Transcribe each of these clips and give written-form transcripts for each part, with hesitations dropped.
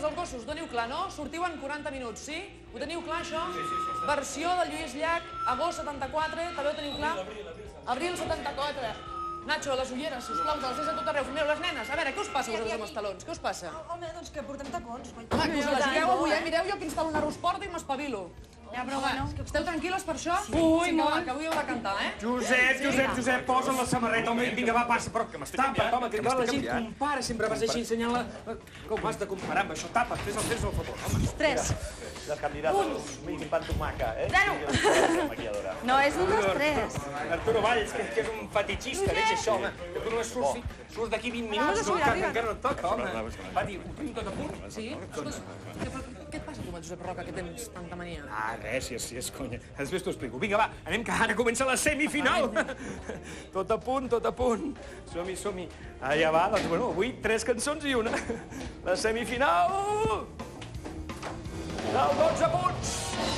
els gossos, doniu clar, no? Sortiu en 40 minuts, sí? Ho teniu clar, això? Versió del Lluís Llach, agost 74, també ho teniu clar? Abril 74. Nacho, les ulleres, sisplau, que les tens a tot arreu. Mireu, les nenes, a veure, què us passa vosaltres amb els talons? Què us passa? Home, doncs que portem tacons. Home, que us les gireu avui, mireu jo quins talonarros porto i m'espavilo. Ja, però bueno. Esteu tranquil·les per això? Ui, molt. Que avui heu de cantar, eh? Josep, posa la samarreta, home, vinga, va, passa, però que m'estampa, home, que la gent compara, sempre vas així ensenyant-la... Com has de comparar amb això? Tapa, fes el favor, home. 3. Les candidates, mínim pan tomaca, eh? 0. No, és un dels 3. Arturo Valls, que és un fetichista, veig això, home. Que tu només surts d'aquí 20 minuts, que encara no et toca, home. Pati, ho tinc tot a punt? Sí? Què et passa tu amb el Josep Roca, que tens tanta mania? Ah, res, si és conya. Després t'ho explico. Vinga, va, anem que ara comença la semifinal. Tot a punt, tot a punt. Som-hi. Allà va, doncs, bueno, avui 3 cançons i una. La semifinal del 12 punts.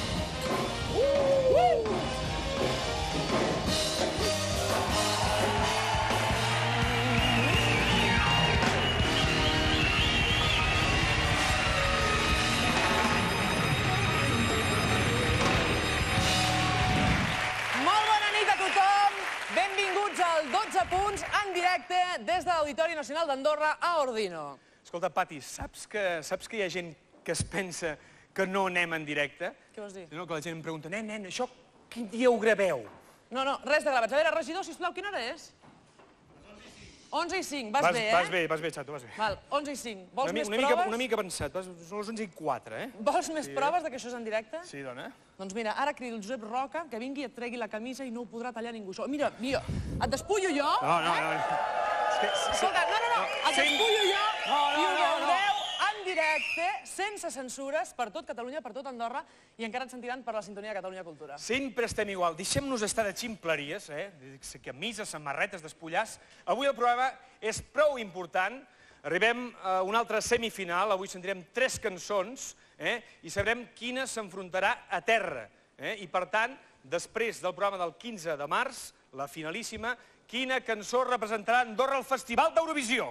Benvinguts al 12 punts en directe des de l'Auditori Nacional d'Andorra a Ordino. Escolta, Pati, saps que hi ha gent que es pensa que no anem en directe? Què vols dir? No, que la gent em pregunta, nen, això quin dia ho graveu? No, res de gravats. A veure, regidor, sisplau, quina hora és? 11 i 5, vas bé, eh? Vas bé, xato, vas bé. Val, 11 i 5. Vols més proves? Una mica avançat, són les 11 i 4, eh? Vols més proves que això és en directe? Sí, dona. Doncs mira, ara cridi el Josep Roca, que vingui i et tregui la camisa i no ho podrà tallar ningú. Mira, et despullo jo. No. Escolta, no, et despullo jo i ho veureu en directe, sense censures, per tot Catalunya, per tot Andorra, i encara ens sentiran per la sintonia de Catalunya Cultura. Sempre estem igual. Deixem-nos estar de ximpleries, camises, samarretes, despullars. Avui el programa és prou important. Arribem a una altra semifinal. Avui sentirem 3 cançons i sabrem quina s'enfrontarà a terra. I, per tant, després del programa del 15 de març, la finalíssima, quina cançó representarà Andorra al Festival d'Eurovisió?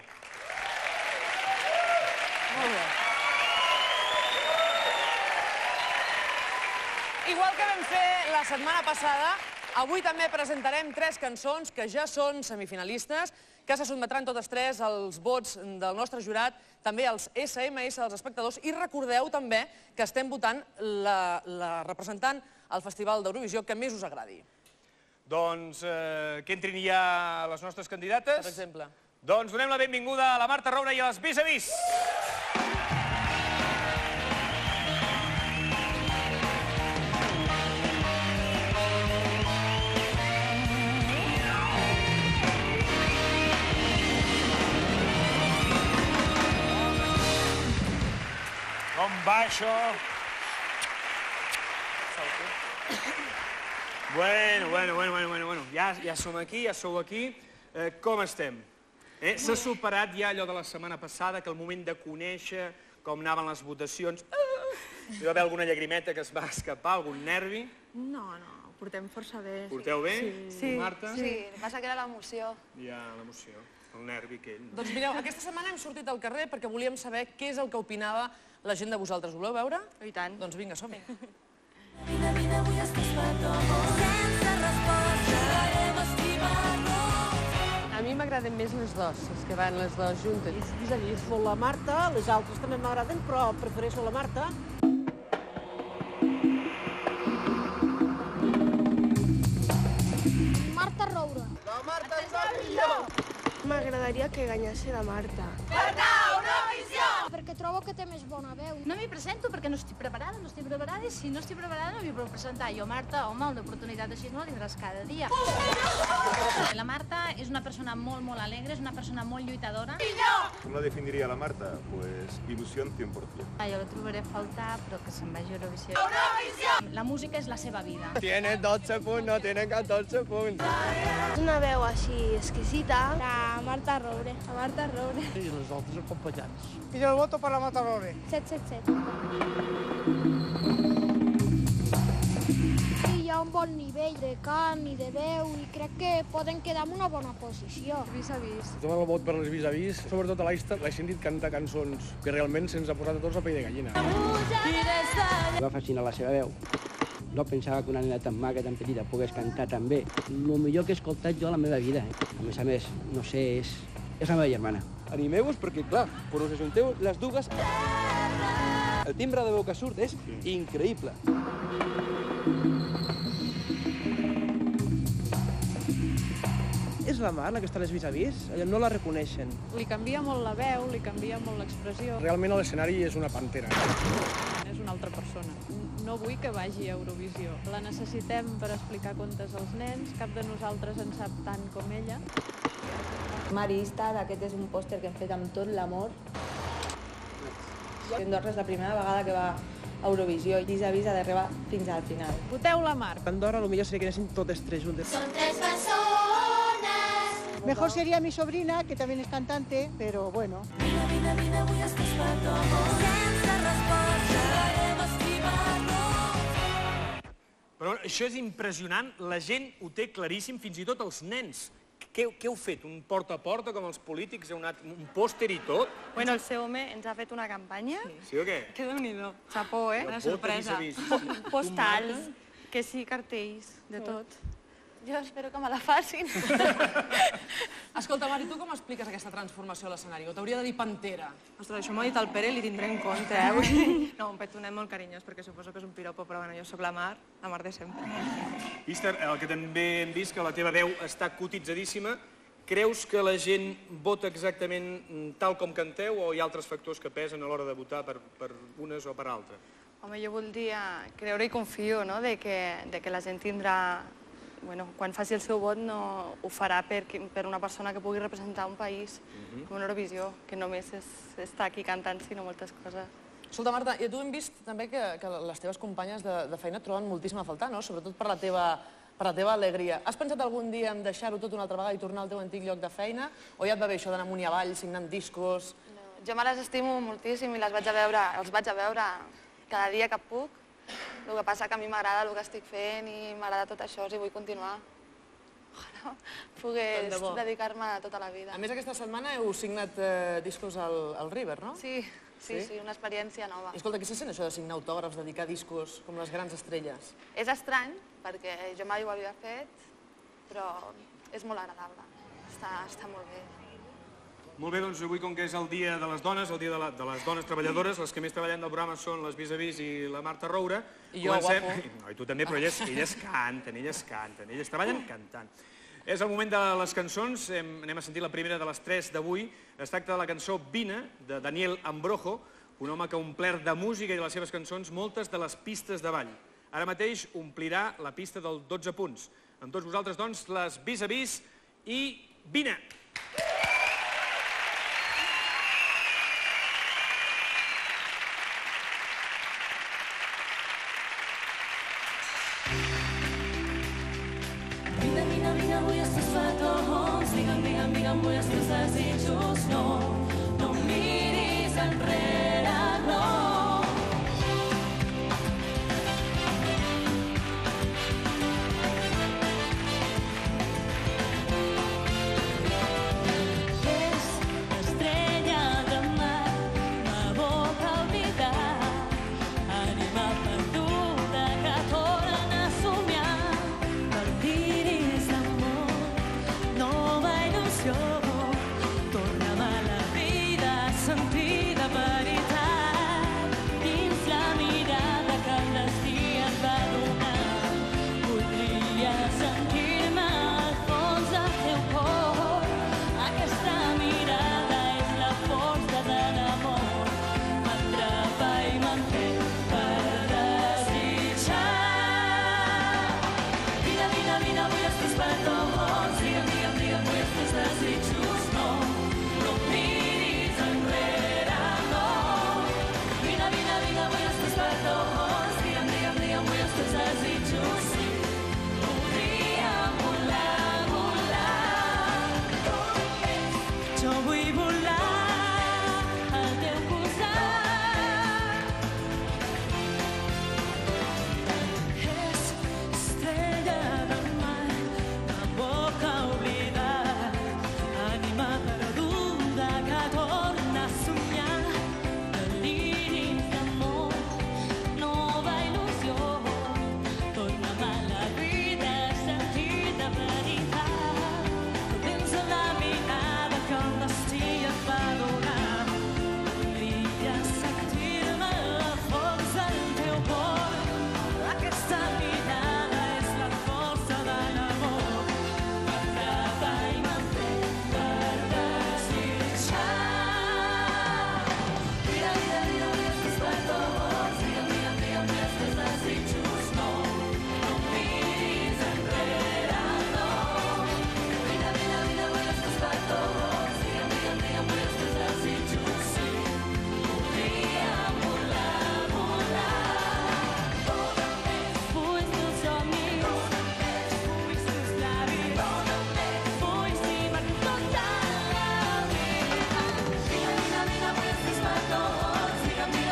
Molt bé. Igual que vam fer la setmana passada, avui també presentarem 3 cançons que ja són semifinalistes, que se sotmetran totes 3 als vots del nostre jurat, també als SMS dels espectadors, i recordeu també que estem votant la representant al Festival d'Eurovisió que més us agradi. Doncs que entrin ja les nostres candidates. Per exemple. Doncs donem la benvinguda a la Marta Roura i a les Vis-a-Vis. Com va això? Bueno. Ja som aquí, ja sou aquí. Com estem? S'ha superat ja allò de la setmana passada, que el moment de conèixer com anaven les votacions... Hi va haver alguna llagrimeta que es va escapar, algun nervi? No, ho portem força bé. Porteu bé? Sí. Marta? Sí, el que passa que era l'emoció. Ja, l'emoció, el nervi aquell. Doncs mireu, aquesta setmana hem sortit al carrer perquè volíem saber què és el que opinava la gent de vosaltres. Voleu veure? I tant. Doncs vinga, som-hi. Vida, avui estàs per tot. Sense resposta, hem estimat-nos. A mi m'agraden més les dues, les que van les dues juntes. Vis-a-vis la Marta, les altres també m'agraden, però prefereixo la Marta. Marta Roura. La Marta és la millor! M'agradaria que guanyessi la Marta. Perquè trobo que té més bona veu. No m'hi presento perquè no estic preparada, i si no estic preparada no m'hi puc presentar. Jo, Marta, home, una oportunitat així no la tindràs cada dia. La Marta és una persona molt alegre, és una persona molt lluitadora. ¿Cómo la definiría la Marta? Pues ilusión 100%. Jo la trobaré a faltar, però que se'n vagi a Eurovisió. La música és la seva vida. Tiene 12 punts, no tiene 14 punts. Una veu així exquisita. La Marta Roure. La Marta Roure. I les altres acompanyants. I jo el voto per la Marta Roure. 777. I jo ha un bon nivell de cant i de veu i crec que poden quedar en una bona posició. Vis-a-vis. Tot el vot per les vis-a-vis, sobretot a l'Aista, l'he sentit cantar cançons que realment se'ns ha posat a tots a pell de gallina. Em va fascinar la seva veu. No pensava que una nena tan maca, tan petita, pogués cantar tan bé. El millor que he escoltat jo a la meva vida. A més, no sé, és la meva germana. Animeu-vos perquè, clar, quan us ajunteu les dues, el timbre de veu que surt és increïble. És la Mar, la que està a les vis-a-vis, no la reconeixen. Li canvia molt la veu, li canvia molt l'expressió. Realment a l'escenari és una pantera. És una altra persona. No vull que vagi a Eurovisió. La necessitem per explicar contes als nens, cap de nosaltres en sap tant com ella. Marista, aquest és un pòster que hem fet amb tot l'amor. Andorra és la primera vegada que va a Eurovisió i vis-a-vis ha d'arribar fins al final. Voteu la Mar. Andorra, millor seria que anessin totes tres juntes. Son tres personas. Mejor sería mi sobrina, que también es cantante, pero bueno. Però això és impressionant, la gent ho té claríssim, fins i tot els nens. Què heu fet? Un porta a porta, com els polítics? Un pòster i tot? Bueno, el seu home ens ha fet una campanya. Sí o què? Que déu-n'hi-do. Xapó, Una sorpresa. Postals, que sí, cartells, de tot. Jo espero que me la facin. Escolta, Mari, tu com expliques aquesta transformació a l'escenari? O t'hauria de dir pantera? Ostres, això m'ho ha dit el Pere i li tindré en compte, No, un petonet molt carinyós, perquè suposo que és un piropo, però bueno, jo sóc la Mar de sempre. Íster, el que també hem vist, que la teva veu està cotitzadíssima. Creus que la gent vota exactament tal com canteu o hi ha altres factors que pesen a l'hora de votar per unes o per altres? Home, jo voldria creure i confio, no?, de que la gent tindrà... Bueno, quan faci el seu vot no ho farà per una persona que pugui representar un país com Eurovisió, que només està aquí cantant, sinó moltes coses. Escolta, Marta, i tu hem vist també que les teves companyes de feina et troben moltíssim a faltar, no? Sobretot per la teva alegria. Has pensat algun dia en deixar-ho tot una altra vegada i tornar al teu antic lloc de feina? O ja et va bé això d'anar amunt i avall, signant discos? Jo me les estimo moltíssim i els vaig a veure cada dia que puc. El que passa que a mi m'agrada el que estic fent i m'agrada tot això i vull continuar. Ojalà pogués dedicar-me tota la vida. A més, aquesta setmana heu signat discos al River, no? Sí, una experiència nova. I escolta, què se sent això de signar autògrafs, dedicar discos com les grans estrelles? És estrany, perquè jo mai ho havia fet, però és molt agradable. Està molt bé. Molt bé, doncs avui, com que és el dia de les dones, el dia de les dones treballadores, les que més treballen del programa són les vis-a-vis i la Marta Roura. I jo, guapo. No, i tu també, però elles canten, elles treballen cantant. És el moment de les cançons, anem a sentir la primera de les 3 d'avui. Es tracta de la cançó Vine, de Daniel Ambrojo, un home que ha omplert de música i de les seves cançons moltes de les pistes de ball. Ara mateix omplirà la pista del 12 punts. Amb tots vosaltres, doncs, les vis-a-vis i Vine! Avui estàs petons, digue'm, vull els teus desitjos, no miris enrere, no. És estrella de mar, m'aboca a oblidar, ànima perduda que torna a somiar, martiris d'amor, nova il·lusió, torna'm a la vida, sentir de veritat, dins la mirada que el destí et va donar. Voldria sentir-me al fons del teu cor, aquesta mirada és la força de l'amor, m'atrapa i m'entén per desitjar. Vine, vull els teus petons, digue'm, vull els teus desitjos, no miris enrere, no. Vine, vull els teus petons, digue'm, vull els teus desitjos, sí. Podríem volar, jo vull volar al teu costat. És estrella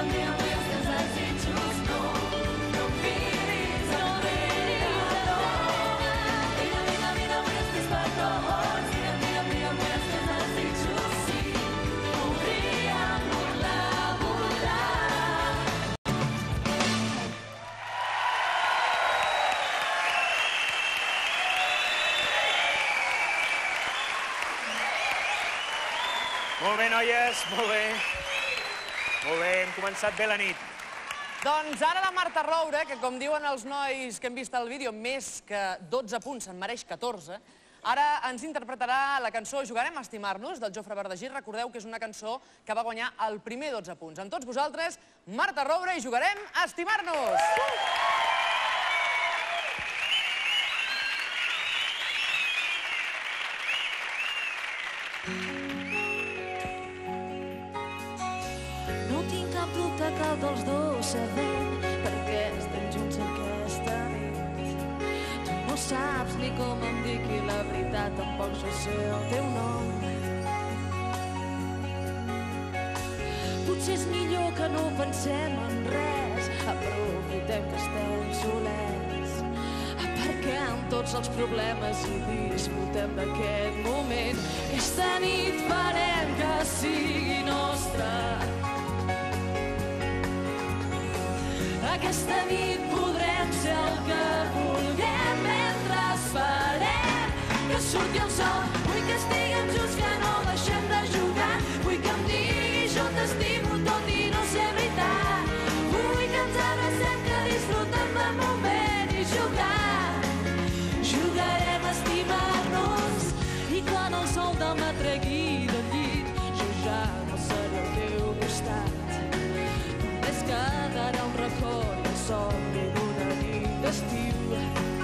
envia els teus desitjos, no miris enrere, no. Vine, vine, vine, vull els teus petons, vine, vine, vull els teus desitjos, sí, podríem volar, volar. Molt bé, noies, molt bé. Molt bé, hem començat bé la nit. Doncs ara la Marta Roure, que com diuen els nois que hem vist el vídeo, més que 12 punts, en mereix 14, ara ens interpretarà la cançó Jugarem a estimar-nos, del Jofre Verdagí. Recordeu que és una cançó que va guanyar el primer 12 punts. Amb tots vosaltres, Marta Roure i Jugarem a estimar-nos! No tinc cap dubte que el dels dos sabem per què estem junts aquesta nit. Tu no saps ni com em dic i la veritat tampoc jo sé el teu nom. Potser és millor que no pensem en res, aprofitem que estem solets, aparquem tots els problemes i disfrutem d'aquest moment. Aquesta nit farem que sigui nostra. Aquesta nit podrem ser el que vulguem mentre esperem que surti el sol. Vull que estiguem junts, que no deixem de jugar. Vull que em diguis jo t'estimo tot i no ser veritat. Vull que ens abracem, que disfrutem del moment i jugar. Jugarem a estimar-nos i quan el sol demà tregui del llit jo ja no seré al teu costat. Només quedarà un record i el somni d'una nit d'estiu.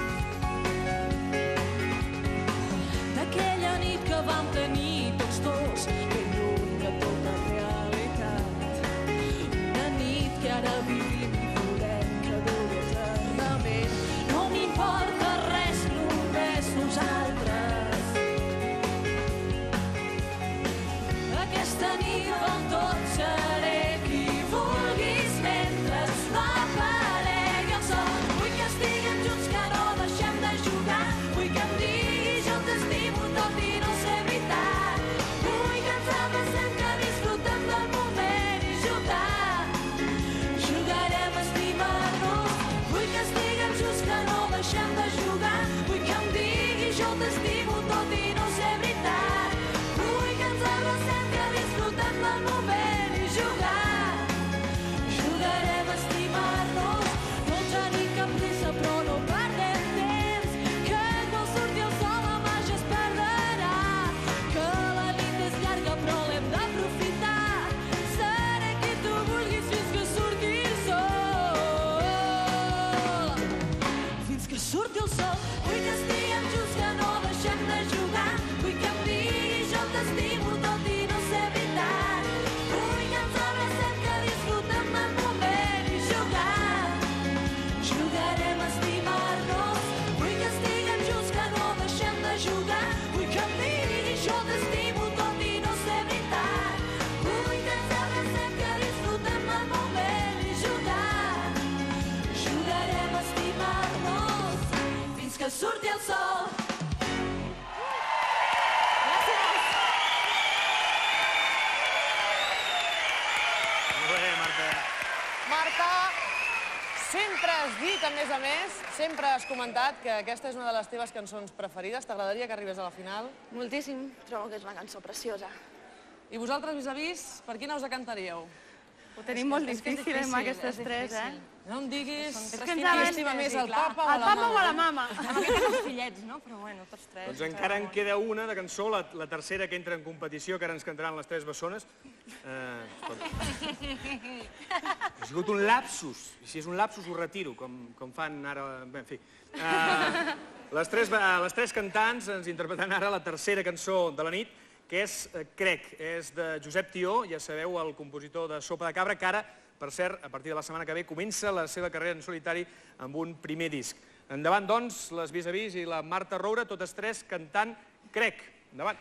D'aquella nit que vam tenir tots dos, ben lluny de tota realitat. Una nit que ara vivim i volem que duri eternament. No m'importa res, només nosaltres. Aquesta nit amb tot seré qui vulguis mentre no aparegui el sol. Vull que estiguem junts, que no deixem de jugar. Vull que em diguis jo t'estimo tot i no ser veritat. Vull que ens abracem, que disfrutem del moment i jugar. Jugarem a estimar-nos. Vull que estiguem junts, que no deixem de jugar. Vull que em diguis jo t'estimo tot i no ser veritat. Vull que ens abracem, que disfrutem del moment i jugar. Jugarem a estimar-nos. No tenim cap pressa però no perdem temps, que quan surti el sol la màgia es perdrà, que la nit és llarga però l'hem d'aprofitar. Seré qui tu vulguis fins que surti el sol. Fins que surti el sol. Vull que estiguem junts, que no deixem de jugar. Vull que em diguis jo t'estimo tot i no ser veritat. Vull que ens abracem, que disfrutem del moment i jugar. Jugarem a estimar-nos. Vull que estiguem junts, que no deixem de jugar. Vull que em diguis jo t'estimo tot i no ser veritat. Vull que ens abracem, que disfrutem del moment i jugar. Jugarem a estimar-nos fins que surti el sol. Molt bé, Marta. Marta, sempre has dit, a més, sempre has comentat que aquesta és una de les teves cançons preferides. T'agradaria que arribés a la final? Moltíssim, trobo que és una cançó preciosa. I vosaltres, vis-a-vis, per quina us decantaríeu? Ho tenim molt difícil amb aquestes tres, eh? No em diguis És que ens qui estima més, el papa o la mama. El papa o la mama. Amb aquests els fillets, no? Però bueno, tots tres. Doncs encara en queda una de cançó, la tercera que entra en competició, que ara ens cantaran les tres bessones. Ha sigut un lapsus, i si és un lapsus ho retiro, com fan ara... Bé, en fi. Les tres cantants ens interpretaran ara la tercera cançó de la nit, que és Crec, és de Josep Tió, ja sabeu, el compositor de Sopa de Cabra, que ara, per cert, a partir de la setmana que ve, comença la seva carrera en solitari amb un primer disc. Endavant, doncs, les vis-a-vis i la Marta Roure, totes tres cantant Crec. Endavant.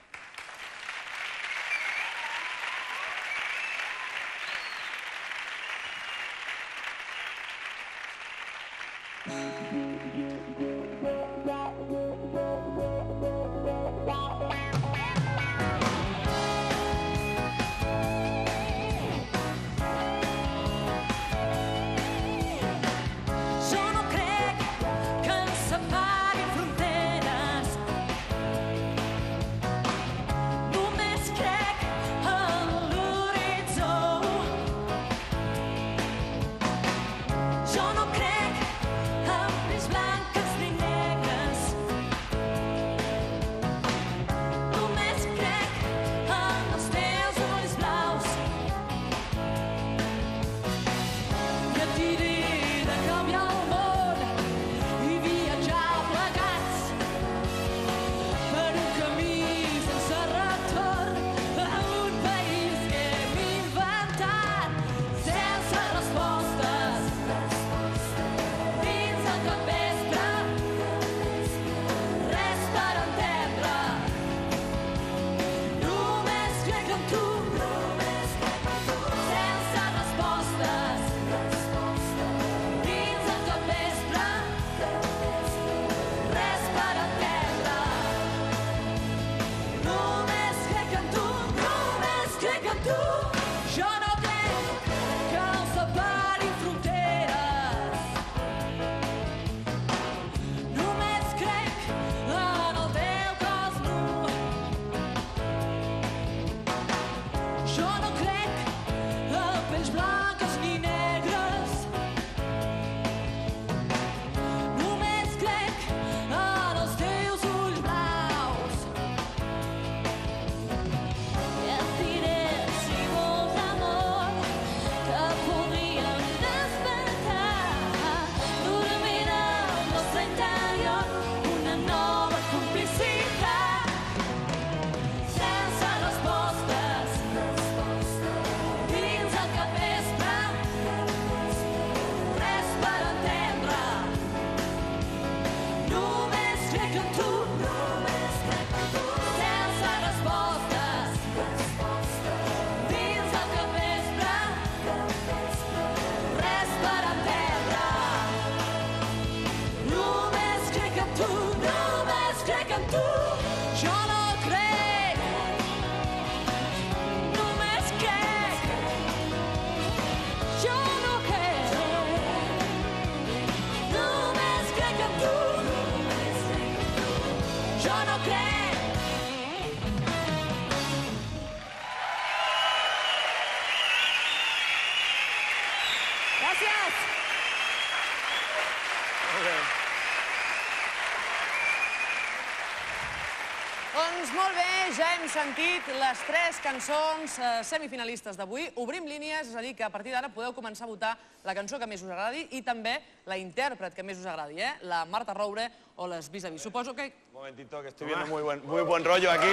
Doncs molt bé, ja hem sentit les 3 cançons semifinalistes d'avui. Obrim línies, és a dir, que a partir d'ara podeu començar a votar la cançó que més us agradi i també la intèrpret que més us agradi, la Marta Roure o les Vis-a-Vis. Suposo que... Un momentito, que estoy viendo muy buen rollo aquí.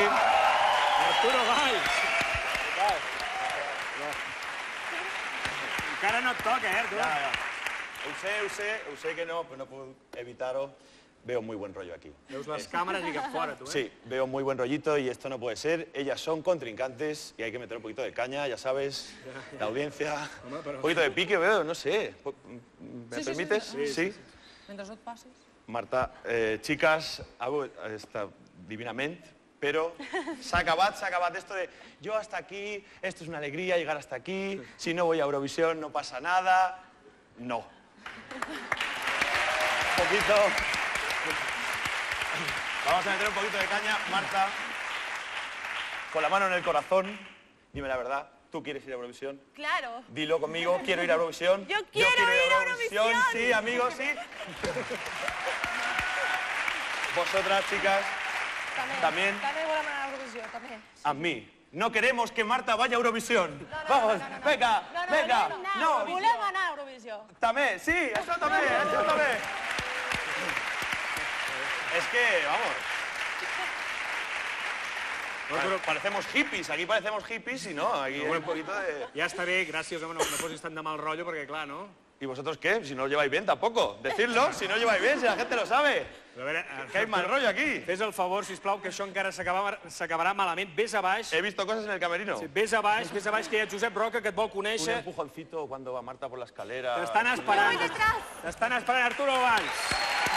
Arturo Valls! Encara no et toca, Arturo? Ho sé que no, però no puc evitar-ho. Veo muy buen rollo aquí. Veus les càmeres i cap fora, tu, Sí, veo muy buen rollito y esto no puede ser. Ellas son contrincantes y hay que meter un poquito de caña, ya sabes, la audiencia. Un poquito de pique, veo, no sé. ¿Me permites? Sí. Mentre no et passis. Marta, chicas, está divinamente, pero se ha acabado esto de yo hasta aquí, esto es una alegría llegar hasta aquí, si no voy a Eurovisión no pasa nada. No. Un poquito... Vamos a meter un poquito de caña. Marta, con la mano en el corazón, dime la verdad, ¿tú quieres ir a Eurovisión? Claro. Dilo conmigo, ¿quiero ir a Eurovisión? Yo quiero ir a Eurovisión. Sí, amigos, sí. Vosotras, chicas, también. También volem anar a Eurovisió, també. A mí. No queremos que Marta vaya a Eurovisión. Vamos, venga, venga. No, volem anar a Eurovisió. También, sí, eso también, eso también. Es que, vamos... Bueno, parecemos hippies, aquí parecemos hippies y no, aquí hay un poquito de... Ja està bé, gràcies, home, no posis tant de mal rotllo, perquè clar, no? ¿Y vosotros qué? Si no lo lleváis bien tampoco. Decidlo, si no lo lleváis bien, si la gente lo sabe. A veure, que hay mal rollo aquí. Fes el favor, sisplau, que això encara s'acabarà malament. Vés a baix. He visto cosas en el camerino. Sí, vés a baix, que hi ha Josep Roca, que et vol Un conèixer. empujoncito cuando va Marta por la escalera. T'estan esperant. T'estan esperant, Arturo Valls.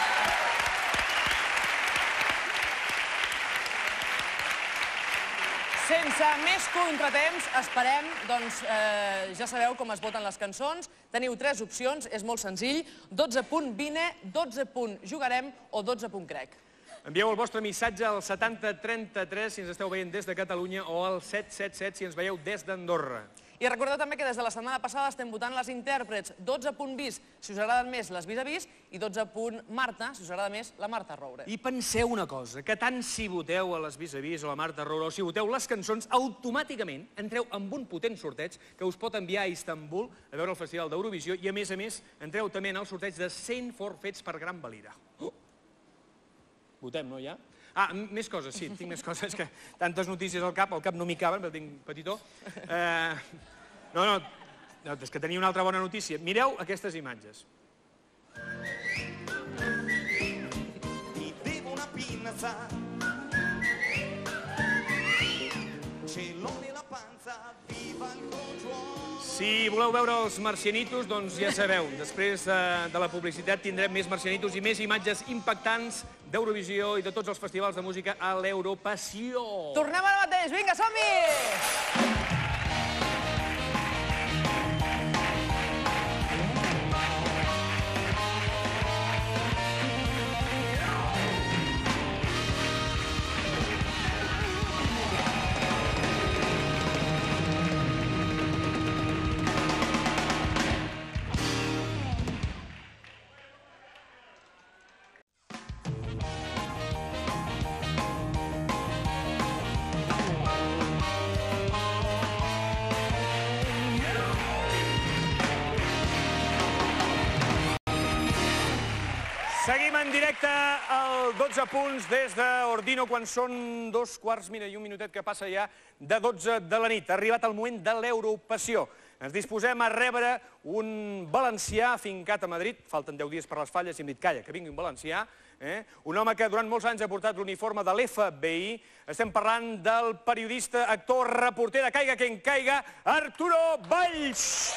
Sense més contratemps, esperem, doncs ja sabeu com es voten les cançons. Teniu 3 opcions, és molt senzill. 12.vine, 12.jugarem o 12.crec. Envieu el vostre missatge al 7033 si ens esteu veient des de Catalunya o al 777 si ens veieu des d'Andorra. I recordeu també que des de la setmana passada estem votant les intèrprets. 12.vis, si us agraden més les vis-a-vis, i 12.Marta, si us agrada més la Marta Roure. I penseu una cosa, que tant si voteu a les vis-a-vis o a la Marta Roure o si voteu les cançons, automàticament entreu amb un potent sorteig que us pot enviar a Istanbul a veure el Festival d'Eurovisió i, a més, entreu també en el sorteig de 100 forfets per gran valira. Votem, no, ja? Ah, més coses, sí, tinc més coses, que tantes notícies al cap no m'hi caben, però tinc petitó. No, és que tenia una altra bona notícia. Mireu aquestes imatges. Ti devo una pinza, cielo nella panza, viva il control. Si voleu veure els marcianitos, doncs ja sabeu, després de la publicitat tindrem més marcianitos i més imatges impactants d'Eurovisió i de tots els festivals de música a l'Europassió. Tornem ara mateix, vinga, som-hi! Seguim en directe al 12 punts des d'Ordino quan són 2:15, mira, i un minutet que passa ja de 12 de la nit. Ha arribat el moment de l'Europassió. Ens disposem a rebre un valencià afincat a Madrid. Falten 10 dies per les falles i hem dit, calla, que vingui un valencià. Un home que durant molts anys ha portat l'uniforme de l'FBI. Estem parlant del periodista, actor, reporter de Caiga Quien Caiga, Arturo Valls.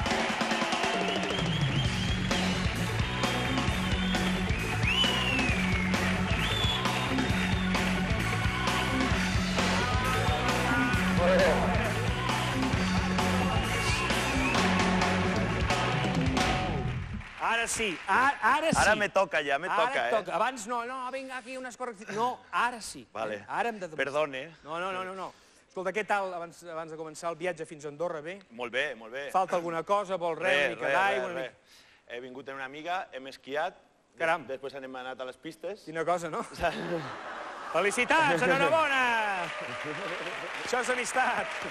Ara sí, ara sí. Ara me toca ja, me toca, Ara toca. Abans no, vinga, aquí unes correccions. No, ara sí. Vale. Ara hem de... Perdone. No. Escolta, què tal, abans de començar el viatge fins a Andorra, bé? Molt bé, molt bé. Falta alguna cosa, vol res, una mica d'aigua... He vingut amb una amiga, hem esquiat, després hem anat a les pistes. Quina cosa, no? Felicitats, enhorabona! Això és amistat.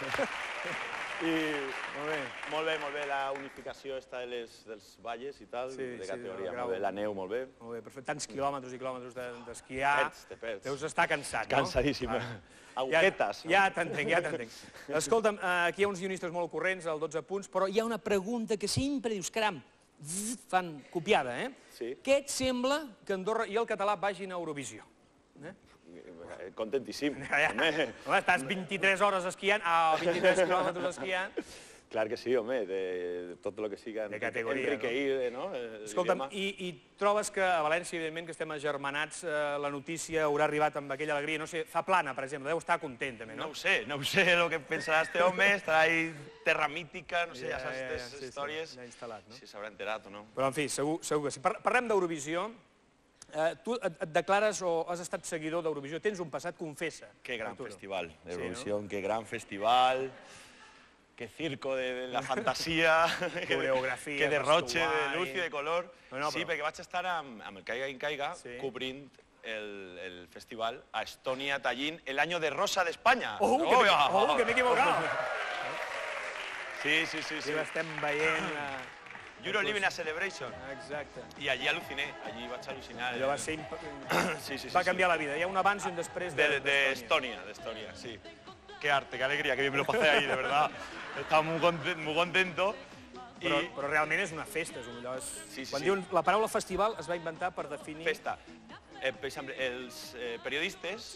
Molt bé, la unificació està dels valles i tal, de categoria, molt bé, la neu, molt bé. Molt bé, perfecte. Tants quilòmetres i quilòmetres d'esquiar. Te perds. Deus estar cansat, no? Cansadíssima. Agujetes. Ja t'entenc. Escolta'm, aquí hi ha uns guionistes molt corrents, al 12 punts, però hi ha una pregunta que sempre dius, caram, fan copiada, eh? Sí. Què et sembla que Andorra i el català vagin a Eurovisió? Contentíssim. Home, estàs 23 hores esquiant, 23 quilòmetres esquiant. Clar que sí, home, de tot el que siga enriqueir, no? Escolta'm, i trobes que a València, evidentment, que estem agermanats, la notícia haurà arribat amb aquella alegria, no sé, Zaplana, per exemple, deu estar content, també, no? No ho sé, el que pensarà este home, estarà ahí terra mítica, no sé, ja saps aquestes històries, si s'haurà enterat o no. Però, en fi, segur que sí. Parlem d'Eurovisió. Tu et declares o has estat seguidor d'Eurovisió, tens un passat, confessa. Qué gran festival, Eurovisión, qué gran festival, qué circo de la fantasia, qué derroche de luz i de color. Sí, perquè vaig estar amb el Caiga Quien Caiga cobrint el festival a Estonia, Tallinn, el año de Rosa de España. Que m'he equivocat! Sí. I l'estem veient... Euro Living a Celebration. Exacte. I allí al·luciné, allí vaig al·lucinar. Allò va ser... Va canviar la vida. Hi ha un abans i un després d'Estonia, sí. Qué arte, qué alegría, qué bien me lo pasé ahí, de verdad. Estaba muy contento. Però realment és una festa. Quan diuen la paraula festival es va inventar per definir... Festa. Per exemple, els periodistes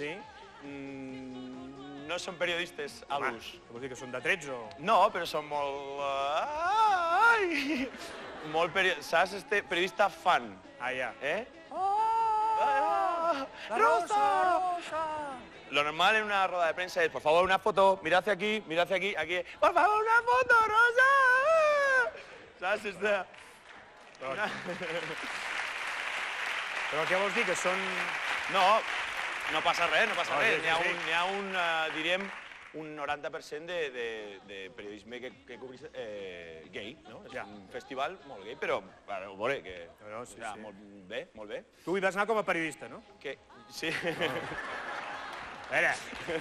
no són periodistes a l'ús. Vols dir que són de 13 o...? No, però són molt... Molt periodista... Saps? Este periodista fan. Ah, ja. La Rosa! Lo normal en una rueda de prensa es, por favor, una foto, mirad hacia aquí, aquí. Por favor, una foto, Rosa! ¿Sabes? Però què vols dir, que són... No passa res, no passa res. N'hi ha un, diríem, un 90% de periodisme que cobrís gay, no? És un festival molt gay, però ho veuré, que... Molt bé. Tu hi vas anar com a periodista, no? Sí. A veure...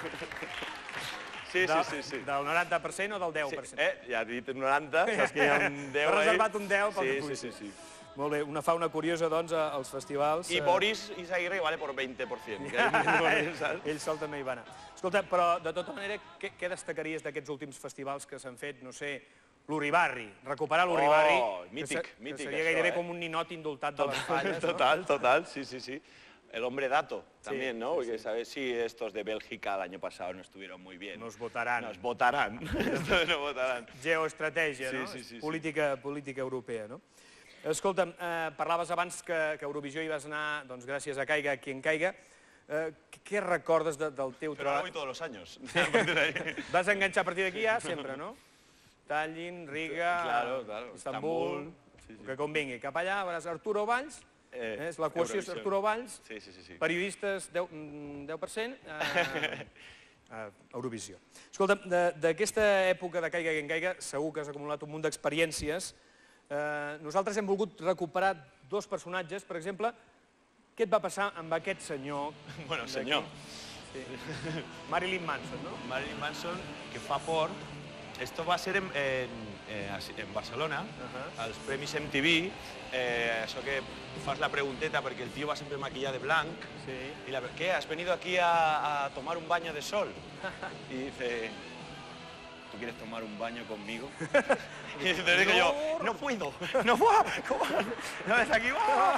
Sí. Del 90% o del 10%? Ja he dit 90, saps que hi ha un 10 ahí. Has reservat un 10 pel que pugui ser. Sí. Molt bé, una fauna curiosa, doncs, als festivals. I Boris Izaguirre vale por 20%. Ell sol també hi va anar. Escolta, però, de tota manera, què destacaries d'aquests últims festivals que s'han fet, no sé, l'Uribarri, recuperar l'Uribarri, que seria gairebé com un ninot indultat de les falles, no? Total, sí. El hombre dato también, ¿no? Porque sabes si estos de Bélgica el año pasado no estuvieron muy bien. Nos votarán. Nos votarán. Estos no votarán. Geoestratègia, no? Sí. Política europea, no? Escolta'm, parlaves abans que a Eurovisió hi vas anar, doncs, gràcies a Caiga quien caiga. Què recordes del teu treball? Pero ahora voy todos los años. Vas a enganxar a partir d'aquí ja, sempre, no? Tallinn, Riga, Istanbul, que convingui. Cap allà, veuràs Arturo Valls, l'equació és Arturo Valls, periodistes 10%, Eurovisió. Escolta, d'aquesta època de Caiga quien caiga, segur que has acumulat un munt d'experiències. Nosaltres hem volgut recuperar dos personatges, per exemple, què et va passar amb aquest senyor? Bueno, senyor. Marilyn Manson, no? Marilyn Manson, que fa por. Esto va a ser en Barcelona, als Premis MTV, això que fas la pregunteta perquè el tio va sempre maquillat de blanc. I ¿qué? ¿Has venido aquí a tomar un baño de sol? Y dice, ¿tú quieres tomar un baño conmigo? Y entonces digo yo, no puedo, ¿cómo? ¿No ves aquí?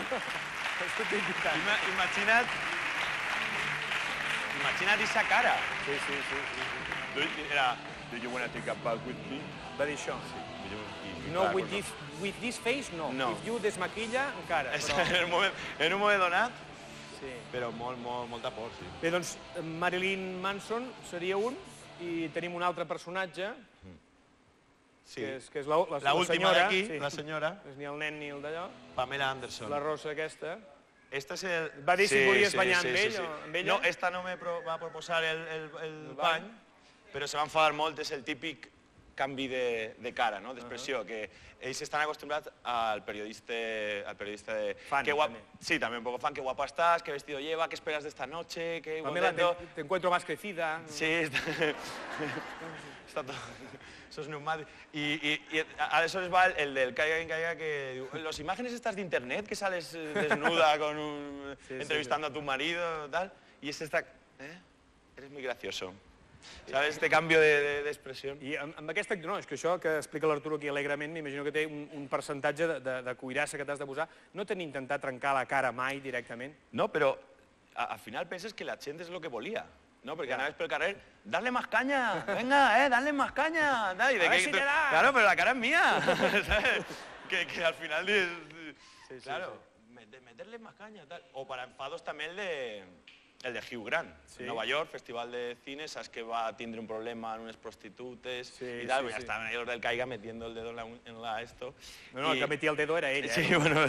Imagina't esa cara. Sí. Era, do you want to take a bath with me? Va dir això. No, with this face, no. If you desmaquilla, encara. En un moment donat, però molta por, sí. Bé, doncs, Marilyn Manson seria un, i tenim un altre personatge, que és la última d'aquí, la senyora. No és ni el nen ni el d'allò. Pamela Anderson. La rossa aquesta. Va dir si volies banyar amb ella? No, esta no me va proposar el bany, però se va enfadar molt, és el típic canvi de cara, d'expressió, que ells estan acostumbrats al periodista de... Fan, també. Sí, també un poco fan, que guapa estás, qué vestido lleva, qué esperas de esta noche, qué... Pamela, te encuentro más crecida. Sí, está todo... Eso es neumático. Y aleshores va el del Caiga quien caiga, que diu, las imágenes estas de internet, que sales desnuda entrevistando a tu marido, tal, y eres muy gracioso. ¿Sabes? Este cambio de expresión. I amb aquesta... No, és que això que explica l'Arturo aquí alegrement, m'imagino que té un percentatge de cuirassa que t'has de posar. No t'han intentat trencar la cara mai directament? No, però al final penses que la gent és el que volia. No, perquè anaves pel carrer, dale más caña, venga, dale más caña. A ver si te da. Claro, pero la cara es mía. ¿Sabes? Que al final dices... Claro, meterle más caña. O para enfados també el de Hugh Grant, en Nova York, festival de cine, saps que va tindre un problema en unes prostitutes i tal, ja estaven ahí los del Caiga metiendo el dedo en la esto. No, el que metia el dedo era ella. Sí, bueno.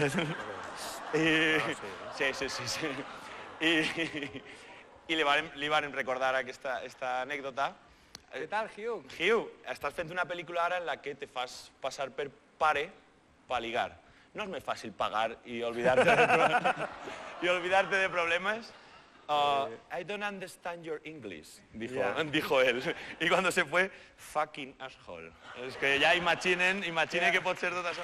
Sí. I li van recordar aquesta anècdota. Què tal, Hugh? Hugh, estàs fent una pel·lícula ara en la que te fas passar per pare para ligar. No es muy fácil pagar y olvidarte de problemas. I don't understand your English, dijo él. Y cuando se fue, fucking asshole. És que ja imaginen que pot ser tot això.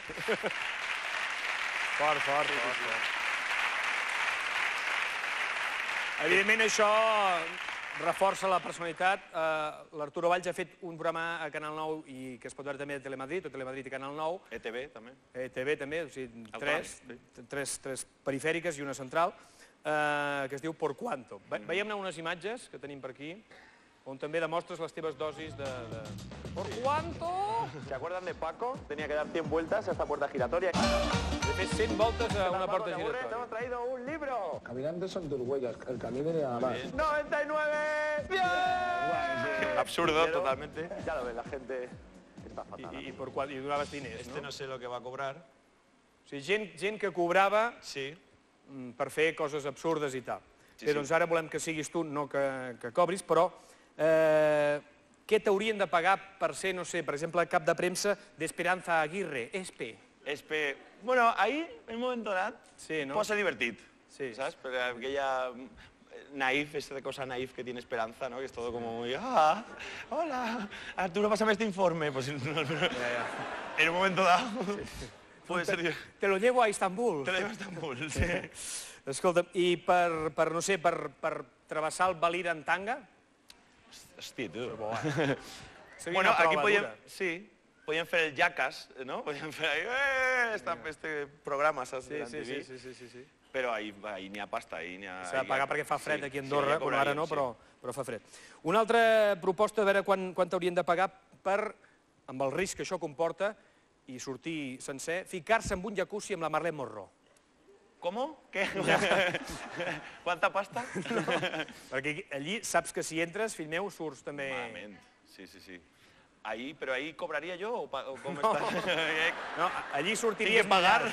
Fort. Evidentment això reforça la personalitat. L'Arturo Valls ha fet un programa a Canal 9 i que es pot veure també a Telemadrid, o Telemadrid i Canal 9. ETV, també. ETV, també, o sigui, tres perifèriques i una central, que es diu Por Cuanto. Veiem-ne unes imatges que tenim per aquí, on també demostres les teves dosis de... Por Cuanto! ¿Se acuerdan de Paco? Tenía que dar 100 vueltas a esta puerta giratoria. De fer 100 voltes a una porta giratòria. Hemos traído un libro. Caminantes son tus huellas, el camino viene a más. 99. ¡Bien! Absurdo, totalmente. Ya lo ves, la gente está fatal. I donaves diners, no? No sé lo que va a cobrar. O sigui, gent que cobrava Sí. per fer coses absurdes i tal. Bé, doncs ara volem que siguis tu, no que cobris, però què t'haurien de pagar per ser, no sé, per exemple, cap de premsa d'Esperanza Aguirre, ESPE? Bueno, ahí, en un momento dado, sí, ¿no? puede ser divertido, sí. ¿sabes? Pero aquella naif, esa cosa naif que tiene Esperanza, ¿no? Que es todo como muy, hola, Arturo, pásame este informe. Pues en un momento dado, puede ser divertido. Te lo llevo a Istanbul. Te lo llevo a Istanbul, sí. Escolta, i per, no sé, per travessar el Valira en tanga? Hòstia, tu. Seria Bueno, una aquí prova podíem, dura. sí, podíem fer el Jackass, ¿no? Podíem fer ahí, este programa, saps? Sí. Però ahí n'hi ha pasta, ahí n'hi ha... S'ha de pagar perquè fa fred aquí a Andorra, sí, bueno, ara no, però fa fred. Una altra proposta, a veure quan t'haurien de pagar per, amb el risc que això comporta, i sortir sencer, ficar-se en un jacuzzi amb la Marlene Monroe. ¿Cómo? ¿Qué? ¿Cuánta pasta? Perquè allí saps que si entres, fill meu, surts també... Malament, sí. Ahí, pero ahí cobraría yo o cómo No. está? No, allí sortiries... Tinc que pagar.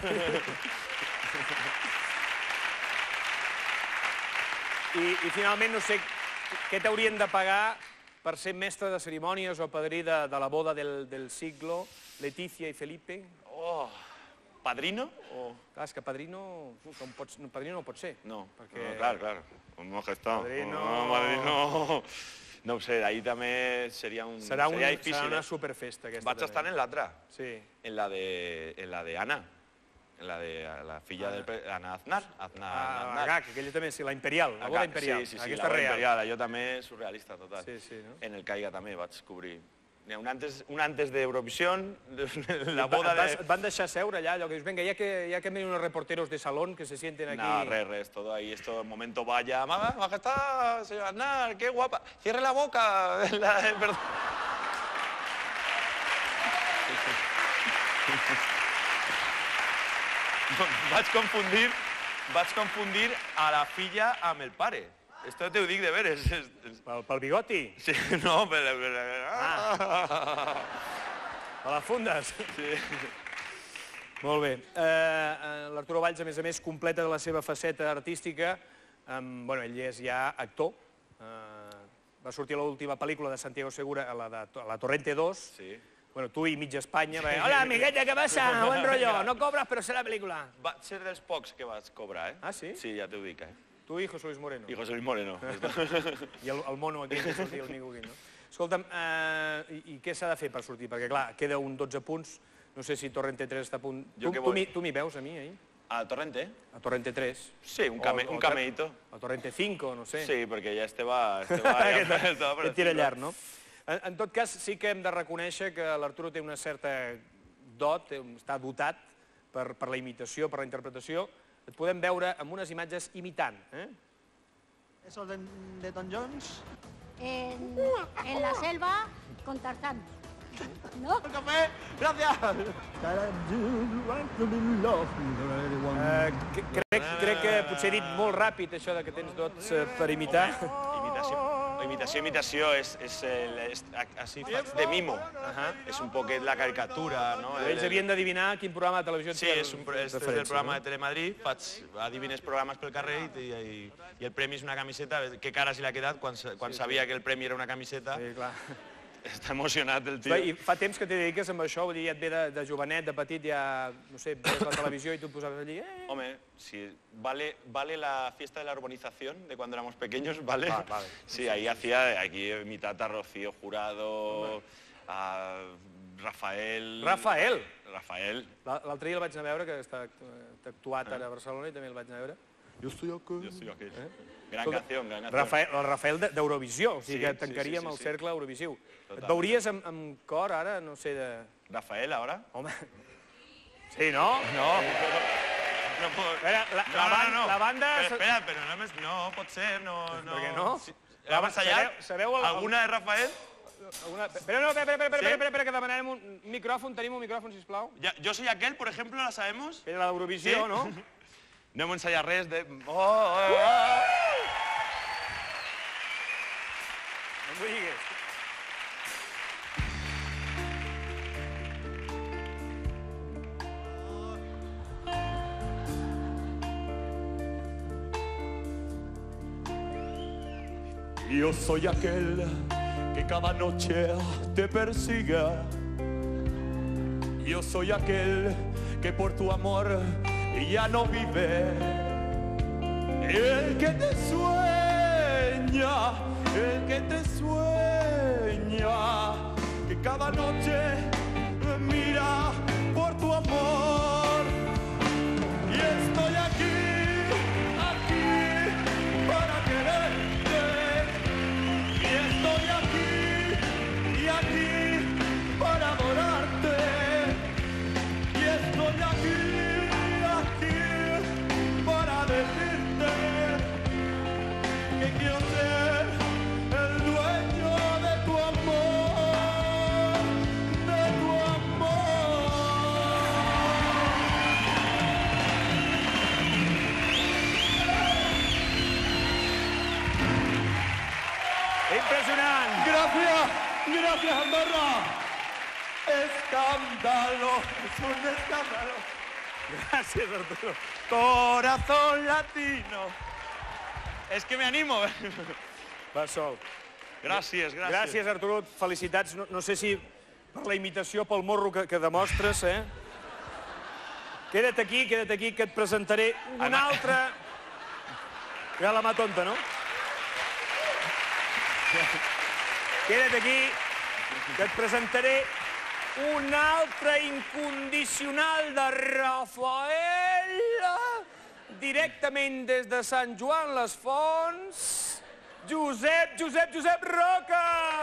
I finalment, no sé, què t'haurien de pagar per ser mestre de cerimònies o padrí de la boda del siglo, Leticia i Felipe? ¿Padrino? Clar, és que padrino no pot ser. No, perquè... claro. Un gesto. Padrino... No ho sé, ahí també seria Serà difícil. Serà una superfesta, aquesta. Vaig estar en l'altra. Sí. En la de Ana. En la de la filla de Ana Aznar. Agà, que aquella també, sí, la imperial, la boda imperial. Sí, aquesta la boda real. imperial. Jo també, surrealista, total. Sí, no? En el Caiga també vaig cobrir. Un antes de Eurovisión, la boda de... Et van deixar seure allà, allò que dius, venga, ya que ven unos reporteros de salón que se sienten aquí... No, res, todo ahí, esto, momento vaya, majestad, señor Aznar, qué guapa, cierre la boca, perdón. Vaig confundir a la filla amb el pare. Esto te ho dic de veres. Pel bigoti? Sí, no, per... A les fundes? Sí. Molt bé. L'Arturo Valls, a més, completa de la seva faceta artística. Bueno, ell és ja actor. Va sortir a l'última pel·lícula de Santiago Segura, a la Torrente 2. Sí. Bueno, tu i mig Espanya. Hola, amigueta, ¿qué pasa? Buen rollo. No cobras, pero sé la película. Va ser dels pocs que vaig cobrar, Ah, sí? Sí, ja t'ho dic, Tu i José Luis Moreno. I José Luis Moreno. I el mono aquí, que sortia el Nico aquí, no? Escolta'm, i què s'ha de fer per sortir? Perquè, clar, queda un 12 punts. No sé si Torrente 3 està a punt... Tu m'hi veus, a mi, ahir? A Torrente? A Torrente 3. Sí, un cameíto. A Torrente 5, no sé. Sí, perquè ja estava... Et tira llarg, no? En tot cas, sí que hem de reconèixer que l'Arturo té una certa dot, està dotat per la imitació, per la interpretació. Et podem veure amb unes imatges imitant. Eso de Don Jones. En la selva con Tarzán. ¿No? ¡El café! ¡Gracias! Crec que potser he dit molt ràpid això que tens dots per imitar. Imitació és així, de mimo. És un poquet la caricatura, no? Ells havien d'adivinar quin programa de televisió... Sí, és del programa de Telemadrid, adivines programes pel carrer i el premi és una camiseta, que cara se li ha quedat quan sabia que el premi era una camiseta. Sí, clar. Està emocionat el tio. I fa temps que t'hi dediques amb això, vull dir, ja et ve de jovenet, de petit, ja, no sé, veus la televisió i tu et posaves allí... Home, si vale la fiesta de la urbanización de cuando éramos pequeños, ¿vale? Vale. Sí, ahí hacía, aquí imitat a Rocío Jurado, a Rafael... Rafael? Rafael. L'altre dia el vaig anar a veure, que està actuat ara a Barcelona i també el vaig anar a veure. Yo estoy aquí. Gran canción, gran canción. El Rafael d'Eurovisió, o sigui que tancaríem el cercle Eurovisiu. Et veuries amb cor ara, no sé, de... Rafael, ahora? Home... Sí, no? No. La banda... Espera, però no pot ser, no... Per què no? L'ha ensayat? Alguna de Rafael? Espera, que demanarem un micròfon. Tenim un micròfon, sisplau? Yo soy aquel, por ejemplo, ¿la sabemos? Que era l'Eurovisió, no? No hemos ensayat res de... No m'ho digues. Yo soy aquel que cada noche te persiga. Yo soy aquel que por tu amor ya no vive. El que te sueña, que cada noche mira por tu amor. Y estoy aquí para quererte. Y estoy aquí para adorarte. Y estoy aquí para decirte que quiero ser el dueño de tu amor, de tu Impressionant! Gracias, Andorra. Escándalo, es un escándalo. Gràcies, Arturo. Corazón latino. És que me animo. Va, Sol. Gràcies. Gràcies, Arturo. Felicitats. No sé si per la imitació, pel morro que demostres, eh? Queda't aquí, que et presentaré un altre... Ja la mà tonta, no? Queda't aquí, que et presentaré un altre incondicional de Rafael, directament des de Sant Joan les Fonts, Josep Roca!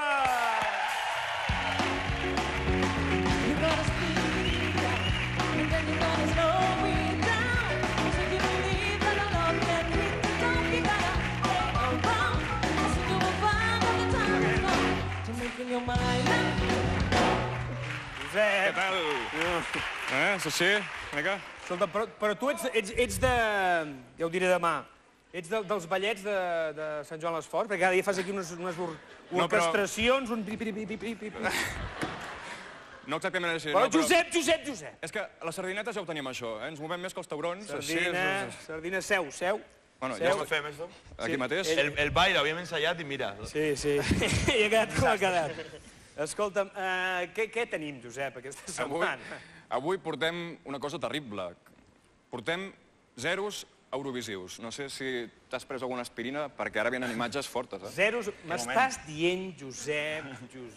Què tal? Sí, sí, vinga. Escolta, però tu ets de... ja ho diré demà. Ets dels ballets de Sant Joan les Fonts? Perquè cada dia fas aquí unes orquestracions, un pi-pi-pi-pi-pi... No exactament així. Però Josep! És que a les sardinetes ja ho tenim, això. Ens movem més que els taurons. Sardina, seu. Bueno, ja ho fem, això. Aquí mateix. El ball l'havíem ensayat i mira. Sí. I ha quedat com ha quedat. Escolta'm, què tenim, Josep, aquesta setmana? Avui portem una cosa terrible. Portem zeros eurovisius. No sé si t'has pres alguna aspirina, perquè ara venen imatges fortes. Zeros? M'estàs dient, Josep...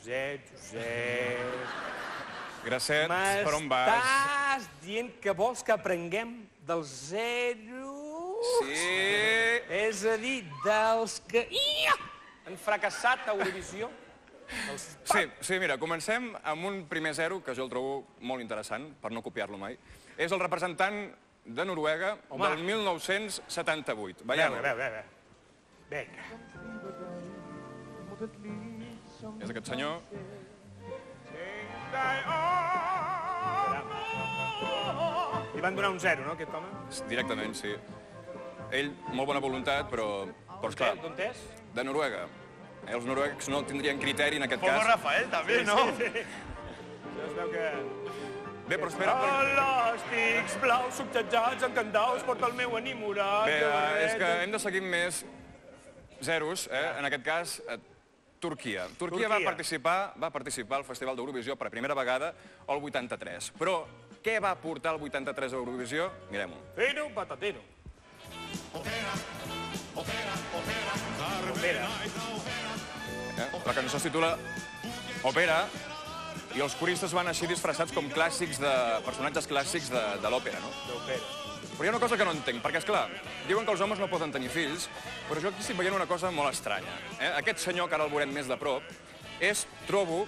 Gracet, per on vas? M'estàs dient que vols que aprenguem dels zeros? Sí. És a dir, dels que han fracassat a Eurovisió? Sí, mira, comencem amb un primer zero que jo el trobo molt interessant, per no copiar-lo mai. És el representant de Noruega del 1978. Veiem-ho. Vinga. És aquest senyor. Li van donar un zero, no, aquest home? Directament, sí. Ell, molt bona voluntat, però esclar... D'on és? De Noruega. Els noruecs no tindrien criteri en aquest cas. Poco Rafael, també, no? Sí. Ja es veu que... Bé, però espera... Elàstics blaus subjectats, encantaus, porta el meu enamorat... Bé, és que hem de seguir més zeros, en aquest cas, Turquia. Turquia va participar al Festival d'Eurovisió per primera vegada el 83. Però què va portar el 83 a Eurovisió? Mirem-ho. Fino patatero. La cançó es titula Opera. I els coristes van així disfressats com personatges clàssics de l'òpera, no? Però hi ha una cosa que no entenc, perquè, esclar, diuen que els homes no poden tenir fills, però jo aquí estic veient una cosa molt estranya. Aquest senyor, que ara el veurem més de prop, és, trobo,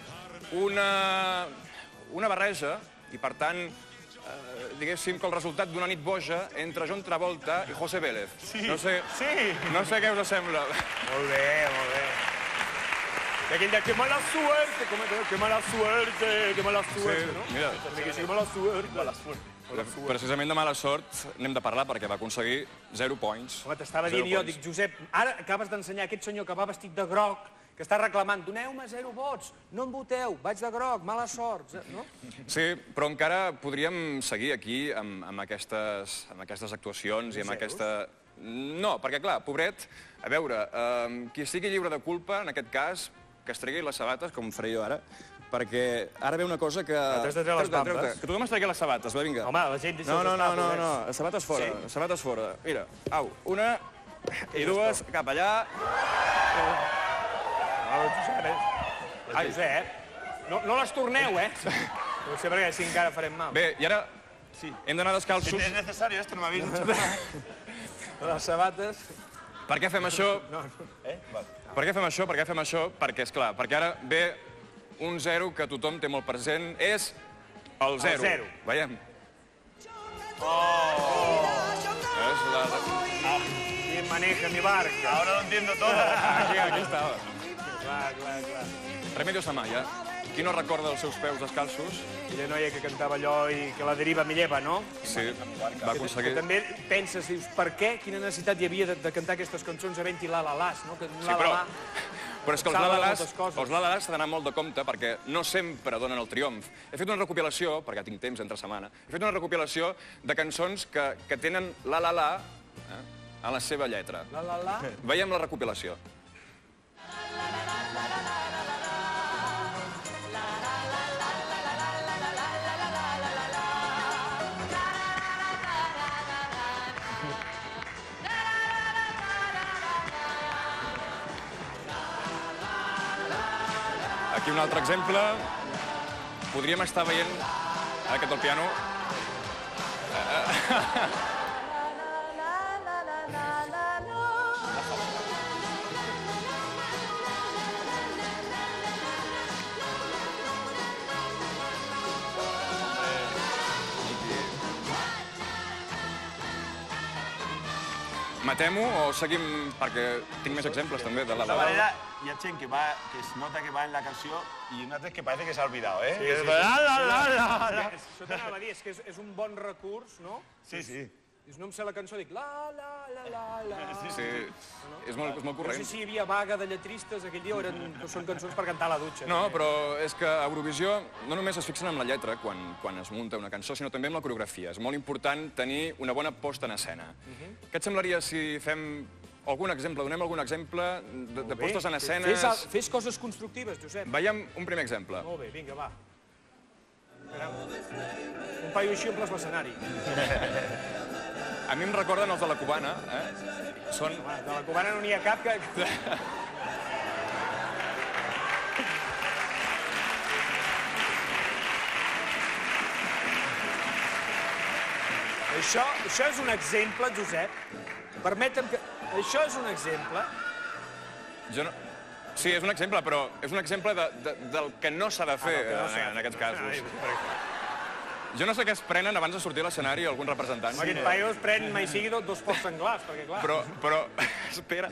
una barreja, i per tant, diguéssim que el resultat d'una nit boja entre John Travolta i José Vélez. No sé què us sembla. Molt bé, molt bé. I aquell de que mala suerte, que mala suerte, no? Mira. Que mala suerte. Mala suerte. Precisament de mala sort n'hem de parlar perquè va aconseguir 0 points. Home, t'estava dient jo, dic, Josep, ara acabes d'ensenyar aquest senyor que va vestit de groc, que està reclamant, doneu-me 0 vots, no em voteu, vaig de groc, mala sort, no? Sí, però encara podríem seguir aquí amb aquestes actuacions i amb aquesta... No, perquè clar, pobret, a veure, qui estigui lliure de culpa, en aquest cas, que es tregui les sabates, com faré jo ara, perquè ara ve una cosa que... T'has de treure les bambes. Que tothom es tregui les sabates, va, vinga. Home, la gent deixa d'estar... No, sabates fora, sabates fora. Mira, au, una i dues, cap allà. No les torneu, No sé per què, si encara farem mal. Bé, i ara hem d'anar descalços. Si es necesario esto, no m'ha vist. Les sabates... Per què fem això? Per què fem això? Perquè, esclar, perquè ara ve un 0 que tothom té molt present, és el 0. El 0. Veiem. ¿Quién maneja mi barca? Ahora lo entiendo todo. Aquí estava. Clar. Remedios Amaya. Qui no recorda els seus peus descalços? Aquella noia que cantava allò i que la deriva me lleva, no? Sí, va aconseguir... També penses, dius, per què? Quina necessitat hi havia de cantar aquestes cançons havent-hi la-la-las, no? Sí, però és que els la-la-las s'ha d'anar molt de compte perquè no sempre donen el triomf. He fet una recopilació, perquè tinc temps entre setmana, he fet una recopilació de cançons que tenen la-la-la en la seva lletra. La-la-la? Veiem la recopilació. Aquí un altre exemple. Podríem estar veient aquest del piano. Matem-ho o seguim? Perquè tinc més exemples també de la... Hi ha gent que es nota que va en la canció i un altre que parece que s'ha olvidado, Sí. Això t'anava a dir, és que és un bon recurs, no? Sí. Dius, no em sé la cançó, dic la. Sí, és molt corrent. No sé si hi havia vaga de lletristes aquell dia o són cançons per cantar a la dutxa. No, però és que a Eurovisió no només es fixen en la lletra quan es munta una cançó, sinó també en la coreografia. És molt important tenir una bona posta en escena. Què et semblaria si fem algun exemple, donem algun exemple de postes en escenes... Fes coses constructives, Josep. Veiem un primer exemple. Molt bé, vinga, va. Un paio així omples l'escenari. A mi em recorden els de la cubana, Són... De la cubana no n'hi ha cap que... Això és un exemple, Josep. Permetem que... Això és un exemple. Sí, és un exemple, però és un exemple del que no s'ha de fer en aquests casos. Jo no sé què es prenen abans de sortir a l'escenari alguns representants. Aquest paio es pren mai sigui dos pocs senglars, perquè clar... Però, espera.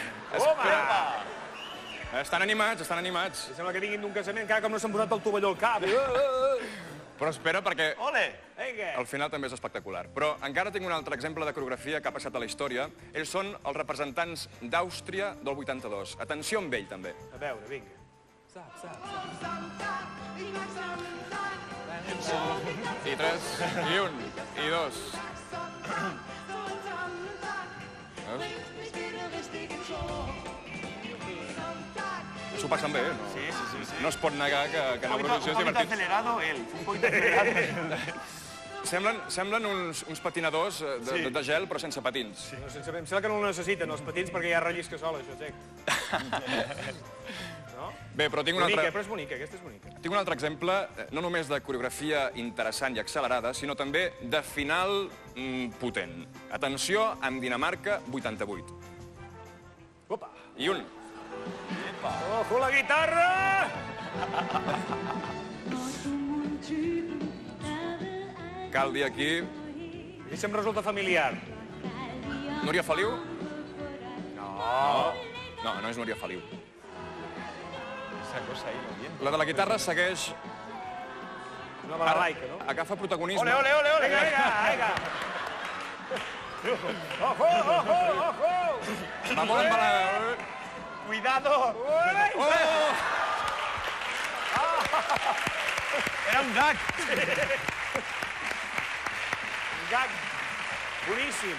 Estan animats. Sembla que vinguin d'un casament, encara com no s'han posat el tovalló al cap. Però espera, perquè Vinga. al final també és espectacular. Però encara tinc un altre exemple de coreografia que ha passat a la història. Ells són els representants d'Àustria del 82. Atenció amb ell, també. A veure, vinga. I 3, i 1, i 2. S'ho passen bé, no? Sí. No es pot negar que en Eurovisió és divertit. Un poquito acelerado. Semblen uns patinadors de gel, però sense patins. Em sembla que no ho necessiten, els patins, perquè ja rellisca sol, això, Tec. Bé, però tinc un altre... Bonica, però és bonica, aquesta és bonica. Tinc un altre exemple, no només de coreografia interessant i accelerada, sinó també de final potent. Atenció, amb Dinamarca, 88. Opa! I un. Ojo la guitarra! Cal dir aquí... Aquí se'm resulta familiar. Núria Feliu? No. No, no és Núria Feliu. Esa cosa ahí, ¿no? La de la guitarra segueix... Una balalaica, no? Agafa protagonisme. Ole, ole, ole, ole! Vinga, vinga, vinga! Ojo, ojo, ojo! Va molt embalada. Cuidado! Era un gag. Un gag. Boníssim.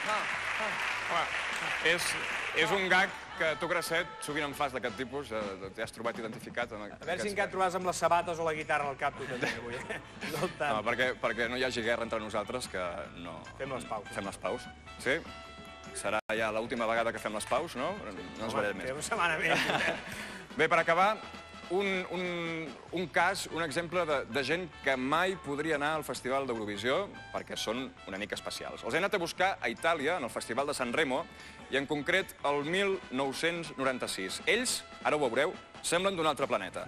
És un gag que tu, Gracet, sovint en fas d'aquest tipus. T'has trobat identificat amb A veure si encara et trobaràs amb les sabates o la guitarra al cap, tu també, avui. No tant. No, perquè no hi hagi guerra entre nosaltres, que no... Fem les paus. Fem les paus, sí? Serà ja l'última vegada que fem les paus, no? No ens veurem més. Fem una setmana més. Bé, per acabar, un cas, un exemple de gent que mai podria anar al Festival d'Eurovisió perquè són una mica especials. Els he anat a buscar a Itàlia, en el Festival de San Remo, i en concret el 1996. Ells, ara ho veureu, semblen d'un altre planeta.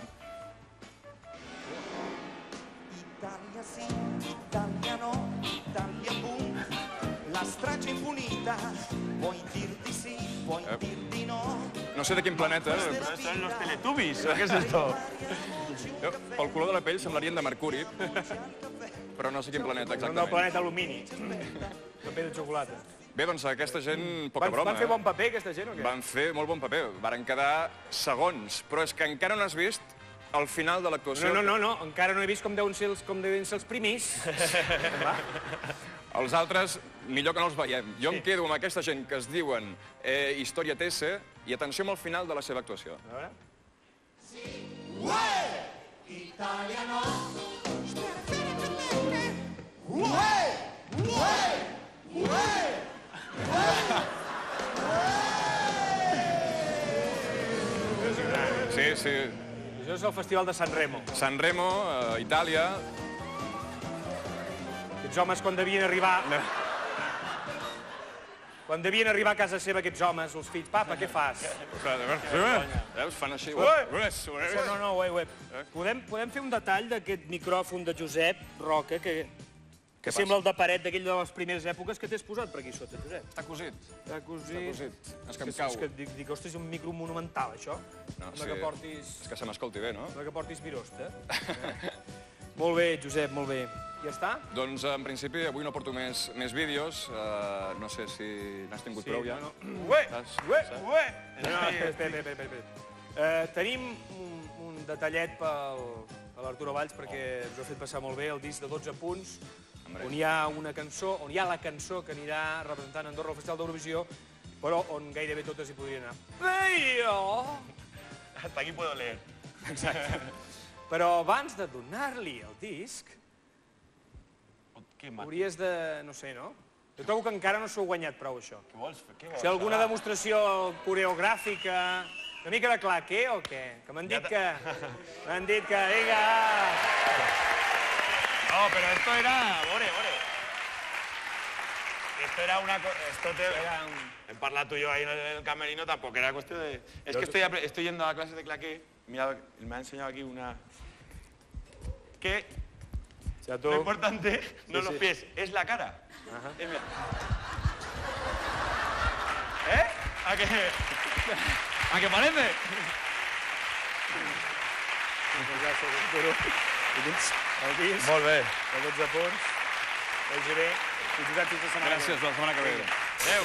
Italia sì, Italia no, Italia boom, la strage impunita, vuoi dir di sì, vuoi dir di no. No sé de quin planeta. Són los Teletubbies, ¿o qué es esto? Pel color de la pell semblarien de Mercuri, però no sé quin planeta exactament. Del planeta alumini. Paper de xocolata. Bé, doncs aquesta gent, poca broma. Van fer bon paper, aquesta gent, o què? Van fer molt bon paper. Varen quedar segons, però és que encara no has vist el final de l'actuació. No, encara no he vist com deuen ser els primers. Els altres, millor que no els veiem. Jo em quedo amb aquesta gent que es diuen Història TS i atenció amb el final de la seva actuació. A veure. Italia no. Sí, sí. Això és el Festival de San Remo. San Remo, Itàlia. Aquests homes, quan devien arribar... Quan devien arribar a casa seva, aquests homes, els fills, papa, què fas? Veus, fan així. No, uep. Podem fer un detall d'aquest micròfon de Josep Roca, que sembla el de paret d'aquell de les primeres èpoques que t'has posat per aquí sota, Josep. Està cosit. Està cosit. És que em cau. És que dic, ostres, és un micro monumental, això. És que se m'escolti bé, no? Que portis virosta. Molt bé, Josep, molt bé. Ja està? Doncs, en principi, avui no porto més vídeos. No sé si n'has tingut prou ja. Ué! Tenim un detallet per l'Arturo Valls, perquè us ho ha fet passar molt bé, el disc de 12 punts, on hi ha una cançó, on hi ha la cançó que anirà representant Andorra al Festival d'Eurovisió, però on gairebé totes hi podrien anar. Hasta aquí puedo leer. Exacte. Però abans de donar-li el disc, hauries de... no sé, no? Jo trobo que encara no s'ho ha guanyat prou, això. Què vols? Si alguna demostració coreogràfica, una mica de claqué o què? Que m'han dit que... Vinga! No, pero esto era... Bore. Esto era una... Hem parlat tú y yo ahí en el camerino, tampoco era cuestión de... Es que estoy yendo a clases de claqué. Mira, me ha enseñado aquí una... Que lo importante no los pies, es la cara. ¿Eh? ¿A qué parece? Molt bé. De 12 punts. Vagi bé. I Josep, fins la setmana que ve. Gràcies, la setmana que ve. Adéu.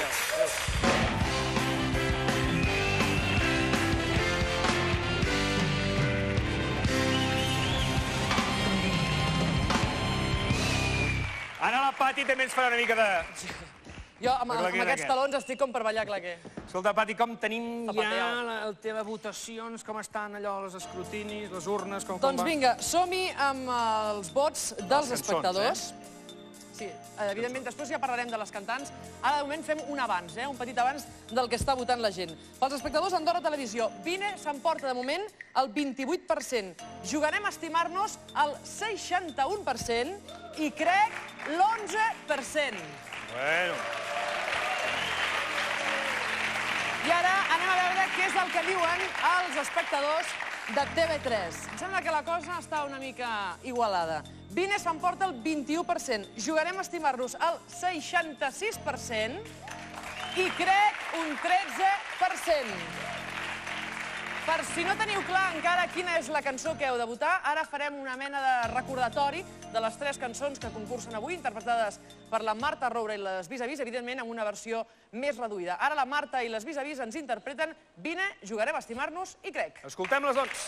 Ara la Pati també ens farà una mica de... Jo amb aquests talons estic com per ballar claqué. Escolta, Pati, com tenim ja el tema de votacions, com estan allò, els escrutinis, les urnes, com va? Doncs vinga, som-hi amb els vots dels espectadors. sí. Evidentment, després ja parlarem de les cantants. Ara, de moment, fem un abans, un petit abans del que està votant la gent. Pels espectadors d'Andorra Televisió, Vine s'emporta de moment el 28%. Jugarem a estimar-nos el 61% i crec l'11%. Bueno. I ara anem a veure què és el que diuen els espectadors de TV3. Em sembla que la cosa està una mica igualada. Vine s'emporta el 21%. Jugarem a estimar-nos el 66% i crec un 13%. Per si no teniu clar encara quina és la cançó que heu de votar, ara farem una mena de recordatori de les 3 cançons que concursen avui, interpretades per la Marta Roura i les Vis a Vis, evidentment amb una versió més reduïda. Ara la Marta i les Vis a Vis ens interpreten Vine, jugarem a estimar-nos i crec. Escoltem-les, doncs.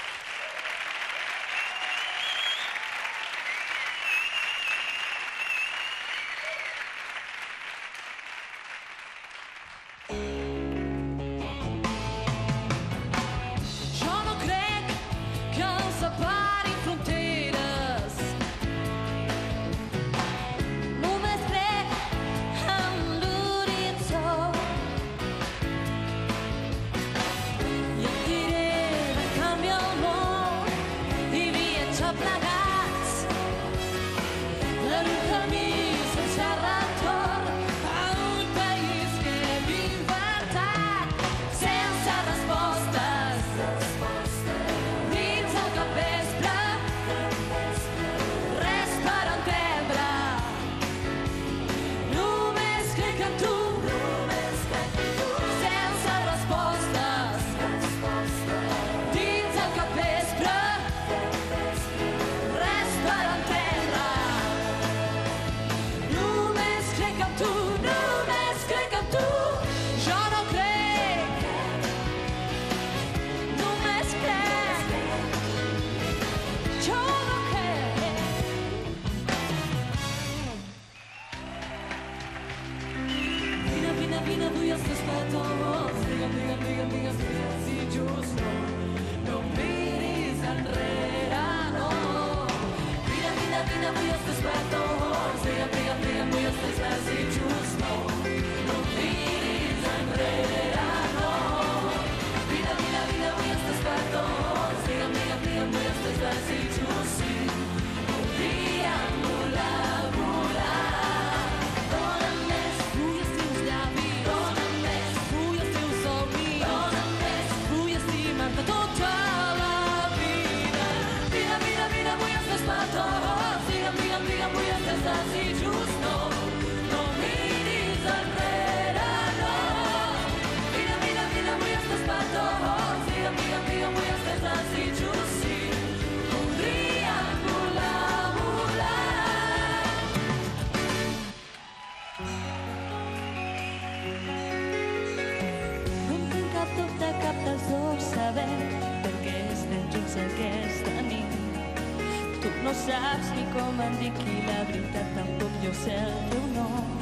No saps ni com em dic i la veritat tampoc jo sé el teu nom.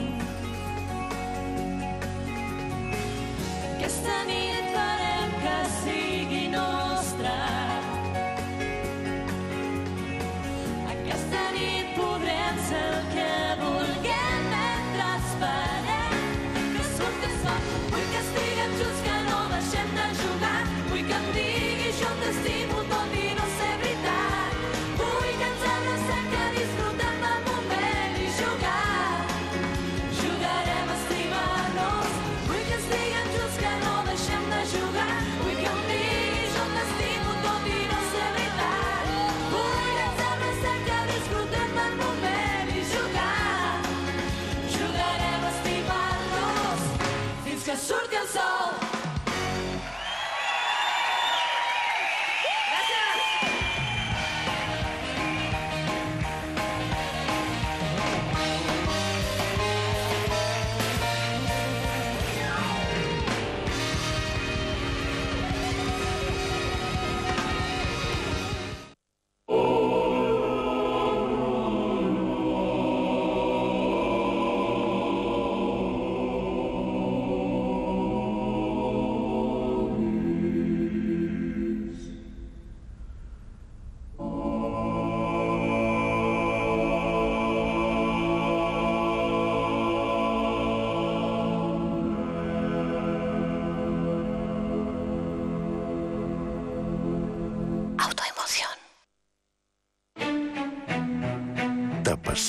Aquesta nit farem que sigui nostra. Aquesta nit podrem ser el que vulguem mentre esperem que surti el sol. Vull que estiguem junts, que no deixem de jugar. Vull que em diguis jo t'estimo tot i no sé veritat. Jugarem a estimar-nos. Vull que estiguem junts, que no deixem de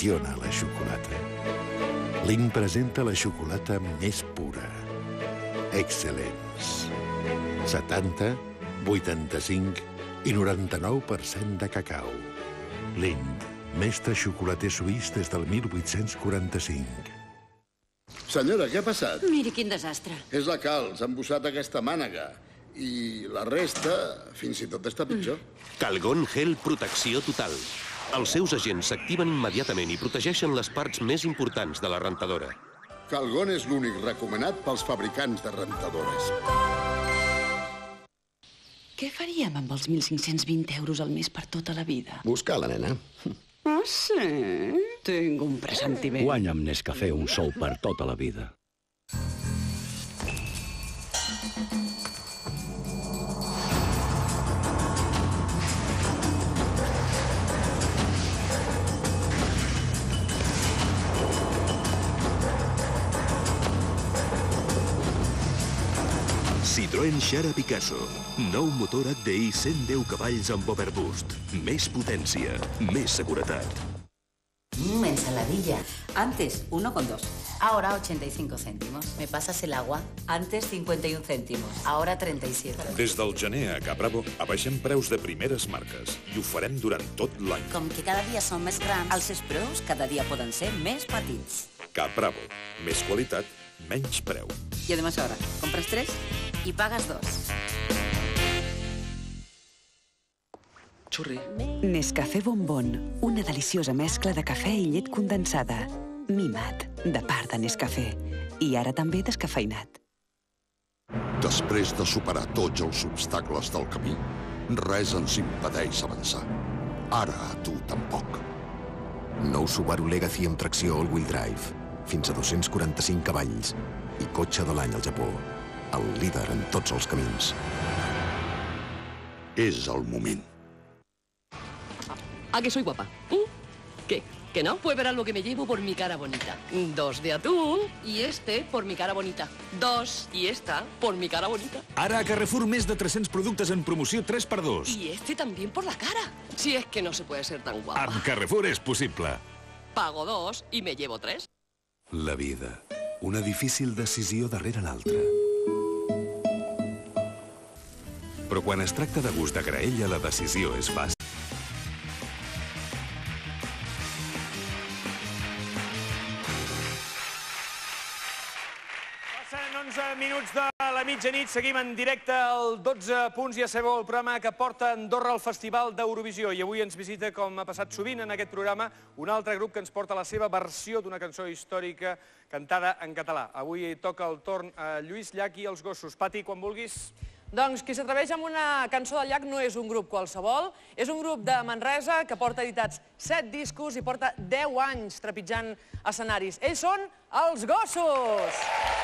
apassiona la xocolata. Lind presenta la xocolata més pura. Excellence. 70, 85 i 99% de cacau. Lind, mestre xocolater suís des del 1845. Senyora, què ha passat? Miri quin desastre. És la calç, han embussat aquesta mànega. I la resta, fins i tot està pitjor. Calgon Gel Protecció Total. Els seus agents s'activen immediatament i protegeixen les parts més importants de la rentadora. Calgon és l'únic recomanat pels fabricants de rentadores. Què faríem amb els 1.520 euros al mes per tota la vida? Buscar la nena. Ah, sí? Tinc un pressentiment. Guanya amb Nescafé un sou per tota la vida. Citroën Xara Picasso. Nou motor HDI 110 cavalls amb Overboost. Més potència, més seguretat. Ensaladilla. Antes, 1,2. Ahora 85 céntimos. ¿Me pasas el agua? Antes 51 céntimos. Ahora 37. Des del gener a Capravo abaixem preus de primeres marques i ho farem durant tot l'any. Com que cada dia són més grans, els preus cada dia poden ser més petits. Capravo. Més qualitat, menys preu. Y además ahora, compras 3 y pagas 2. Xurri. Nescafé Bombón, una deliciosa mescla de cafè i llet condensada. Mimat, de part de Nescafé. I ara també descafeinat. Després de superar tots els obstacles del camí, res ens impedeix avançar. Ara a tu tampoc. Nou Subaru Legacy amb tracció all-wheel drive. Fins a 245 cavalls. I cotxe de l'any al Japó. El líder en tots els camins. És el moment. ¿A que soy guapa? ¿Qué? ¿Que no? Pues verás lo que me llevo por mi cara bonita. 2 de atún y este por mi cara bonita. 2 y esta por mi cara bonita. Ara a Carrefour més de 300 productes en promoció 3x2. Y este también por la cara. Si es que no se puede ser tan guapa. Amb Carrefour és possible. Pago 2 y me llevo 3. La vida. Una difícil decisió darrere l'altra. Però quan es tracta de gust de graella, la decisió és fàcil. Passen 11 minuts de la mitjanit, seguim en directe al 12 punts. Ja sabeu el programa que porta Andorra al Festival d'Eurovisió. I avui ens visita, com ha passat sovint en aquest programa, un altre grup que ens porta la seva versió d'una cançó històrica cantada en català. Avui toca el torn a Lluís Llach i els Gossos. Pati, quan vulguis. Doncs qui s'atreveix amb una cançó del Llach no és un grup qualsevol, és un grup de Manresa que porta editats 7 discos i porta 10 anys trepitjant escenaris. Ells són els Gossos!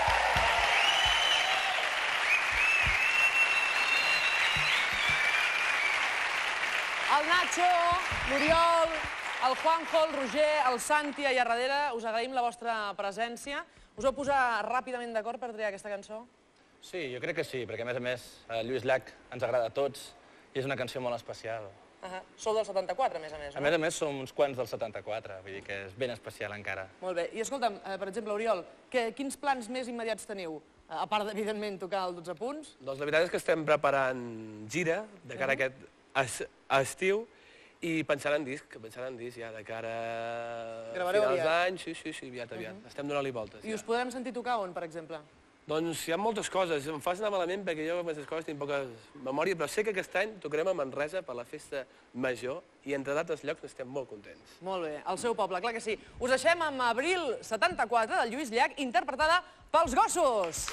El Nacho, l'Oriol, el Juanjo, el Roger, el Santi allà darrere, us agraïm la vostra presència. Us vau posar ràpidament d'acord per triar aquesta cançó? Sí, jo crec que sí, perquè a més Lluís Llach ens agrada a tots i és una canció molt especial. Sou del 74, a més, no? A més som uns quants del 74, vull dir que és ben especial encara. Molt bé. I escolta'm, per exemple, Oriol, quins plans més immediats teniu? A part, evidentment, tocar el 12 punts? Doncs la veritat és que estem preparant gira de cara a aquest estiu i pensant en disc ja de cara a finals d'any. Sí, aviat. Estem donant-li voltes. I us podrem sentir tocar on, per exemple? Doncs hi ha moltes coses. Em fas anar malament perquè jo amb aquestes coses tinc poca memòria, però sé que aquest any tocarem a Manresa per la festa major i entre d'altres llocs estem molt contents. Molt bé, al seu poble, clar que sí. Us deixem amb Abril 74 del Lluís Llach, interpretada pels Gossos.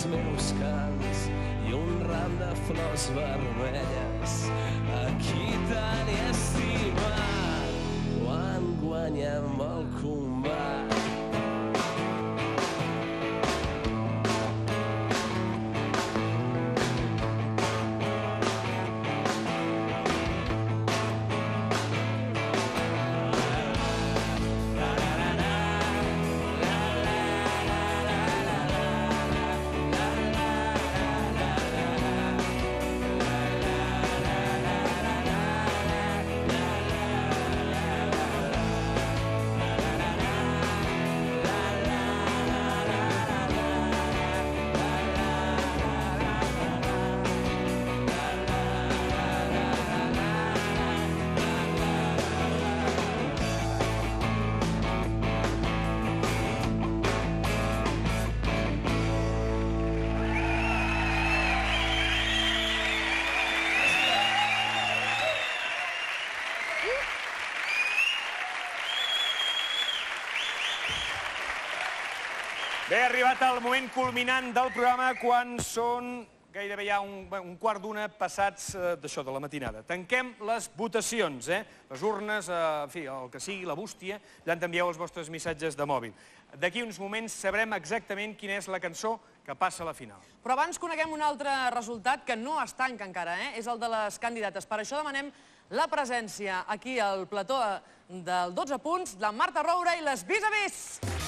els meus cants i un ram de flors vermelles. Aquí t'he estimat quan guanyem el combat. Bé, ha arribat el moment culminant del programa quan són gairebé ja un quart d'una passats d'això, de la matinada. Tanquem les votacions, les urnes, en fi, el que sigui, la bústia, allà ens envieu els vostres missatges de mòbil. D'aquí uns moments sabrem exactament quina és la cançó que passa a la final. Però abans coneguem un altre resultat que no es tanca encara, és el de les candidates. Per això demanem la presència aquí al plató del 12 punts de Marta Roura i les Vis-a-Vis.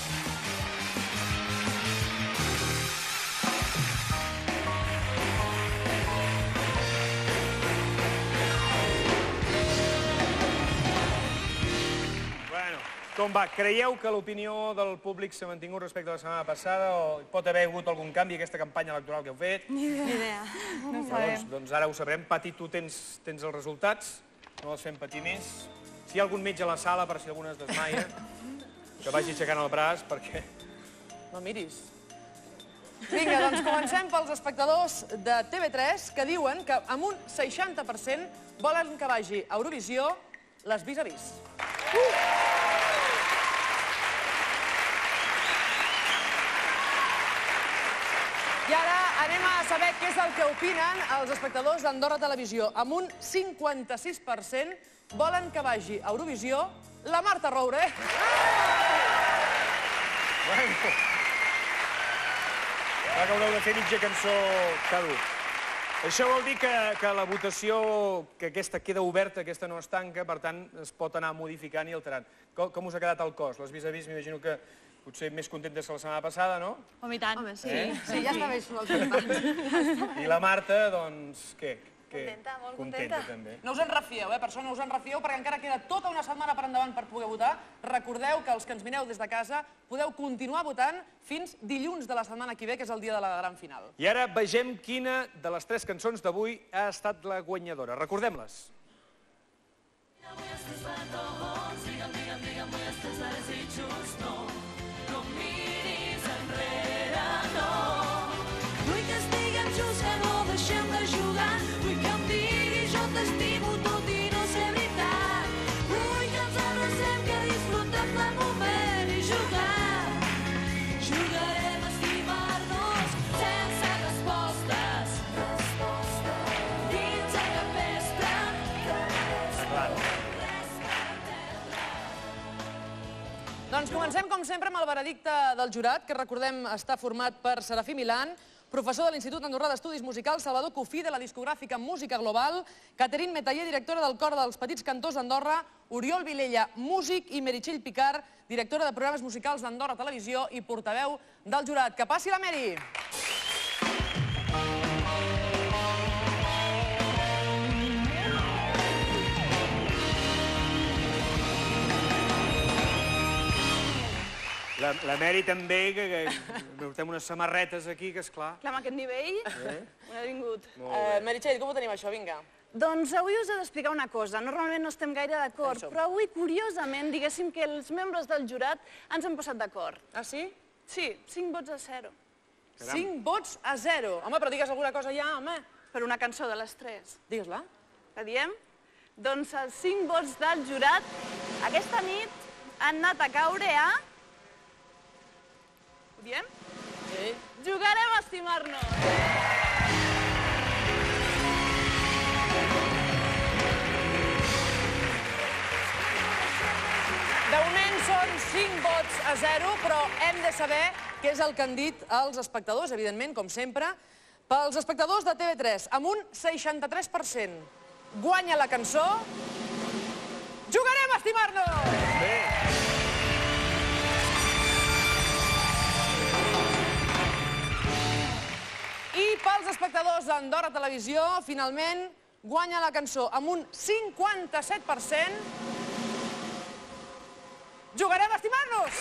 Com va? Creieu que l'opinió del públic s'ha mantingut respecte a la setmana passada o pot haver hagut algun canvi en aquesta campanya electoral que heu fet? Ni idea. No ho sabem. Doncs ara ho sabrem. Pati, tu tens els resultats. No els fem patir més. Si hi ha algun metge a la sala, per si alguna es desmaia, que vagi aixecant el braç, perquè... No miris. Vinga, doncs comencem pels espectadors de TV3 que diuen que amb un 60% volen que vagi a Eurovisió les Vis-a-Vis. I ara anem a saber què és el que opinen els espectadors d'Andorra Televisió. Amb un 56% volen que vagi a Eurovisió la Marta Roura. Clar que haureu de fer mitja cançó cada un. Això vol dir que la votació, que aquesta queda oberta, aquesta no es tanca, per tant es pot anar modificant i alterant. Com us ha quedat el cos? Les Vis-a-Vis m'imagino que potser més contentes que la setmana passada, no? Home, i tant. Home, sí. Sí, ja està bé això dels cantants. I la Marta, doncs, què? Contenta, molt contenta. També. No us en refieu, per això no us en refieu, perquè encara queda tota una setmana per endavant per poder votar. Recordeu que els que ens mireu des de casa podeu continuar votant fins dilluns de la setmana que ve, que és el dia de la gran final. I ara vegem quina de les 3 cançons d'avui ha estat la guanyadora. Recordem-les. Doncs comencem, com sempre, amb el veredicte del jurat, que recordem està format per Serafí Milán, professor de l'Institut Andorrà d'Estudis Musicals, Salvador Cofí, de la discogràfica Música Global, Caterine Metaller, directora del Cor dels Petits Cantors d'Andorra, Oriol Vilella, músic, i Meritxell Picard, directora de programes musicals d'Andorra Televisió i portaveu del jurat. Que passi la Meri! La Meri també, que portem unes samarretes aquí, que és clar. Clar, amb aquest nivell, on ha vingut. Meritxell, com ho tenim això? Vinga. Doncs avui us he d'explicar una cosa. Normalment no estem gaire d'acord, però avui, curiosament, diguéssim que els membres del jurat ens han posat d'acord. Ah, sí? Sí, 5 vots a 0. 5 vots a 0. Home, però digues alguna cosa ja, home. Per una cançó de les 3. Digues-la. La diem? Doncs els 5 vots del jurat aquesta nit han anat a caure a... Ho diem? Jugarem a estimar-nos. De moment són 5 vots a 0, però hem de saber què és el que han dit els espectadors, evidentment, com sempre. Pels espectadors de TV3, amb un 63%, guanya la cançó Jugarem a estimar-nos! I pels espectadors d'Andorra Televisió, finalment, guanya la cançó amb un 57%. Jugarem a estimar-nos!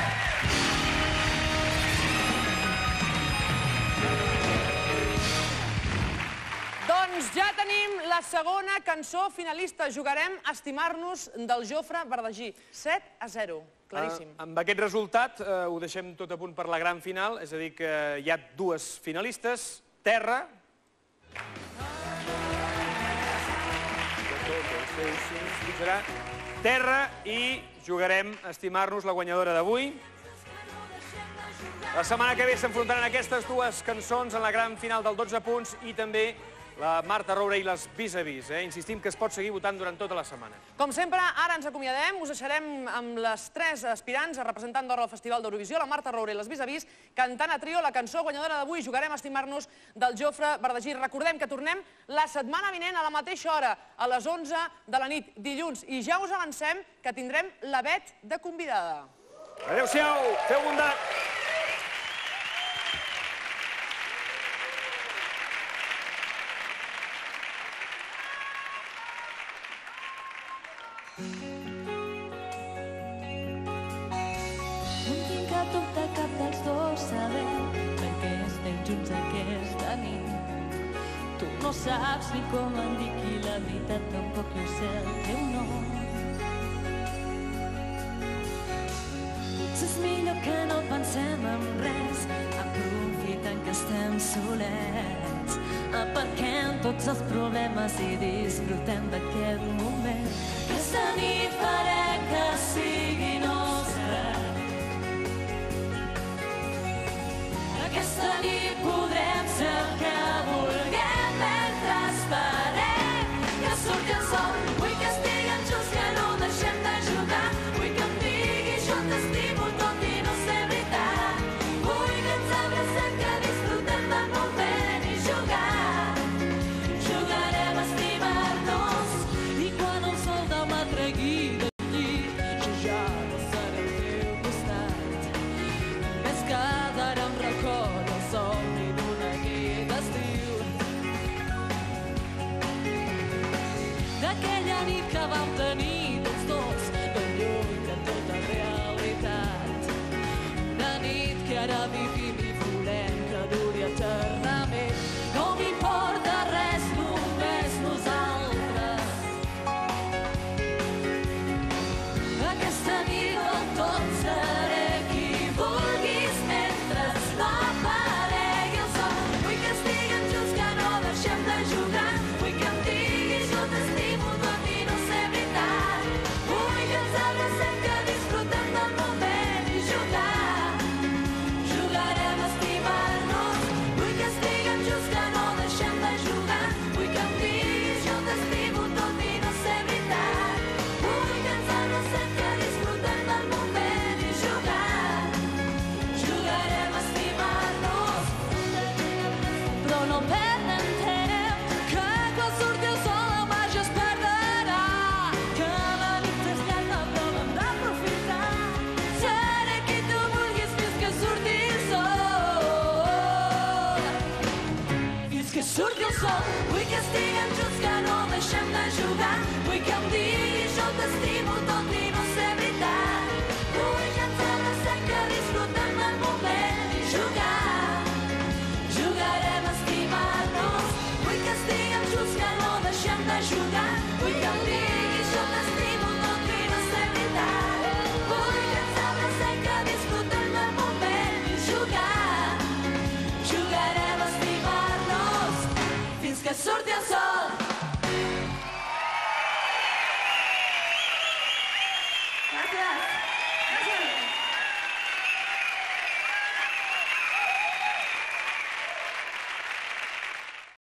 Doncs ja tenim la segona cançó finalista. Jugarem a estimar-nos del Jofre Verdagí. 7-0. Claríssim. Amb aquest resultat ho deixem tot a punt per la gran final, és a dir que hi ha dues finalistes, Terra... Terra i Jugarem a estimar-nos, la guanyadora d'avui. La setmana que ve s'enfrontaran aquestes dues cançons en la gran final del 12 punts i també la Marta Roure i les vis-a-vis. Insistim que es pot seguir votant durant tota la setmana. Com sempre, ara ens acomiadem. Us deixarem amb les 3 aspirants a representar Andorra al Festival d'Eurovisió, la Marta Roure i les vis-a-vis, cantant a trio la cançó guanyadora d'avui, Jugarem a estimar-nos, del Jofre Verdagí. Recordem que tornem la setmana vinent a la mateixa hora, a les 11 de la nit, dilluns. I ja us avancem que tindrem la Bet de convidada. Adéu-siau, feu bondat! No saps ni com em dic i la veritat tampoc jo sé el teu nom. Potser és millor que no pensem en res, aprofitant que estem solets. Aparquem tots els problemes i disfrutem d'aquest moment. Aquesta nit farem que sigui nostra. Aquesta nit podrem ser el que vulguem. Surti el sol, vull que estiguem junts, que no deixem de jugar. Vull que em diguis jo t'estimo tot i no sé veritat. Vull que ens abracem, que disfrutem del moment i jugar. Jugarem a estimar-nos i quan el sol demà tregui del llit jo ja no seré al teu costat. Només quedarà un record del somni d'una nit d'estiu. D'aquella nit que vam tenir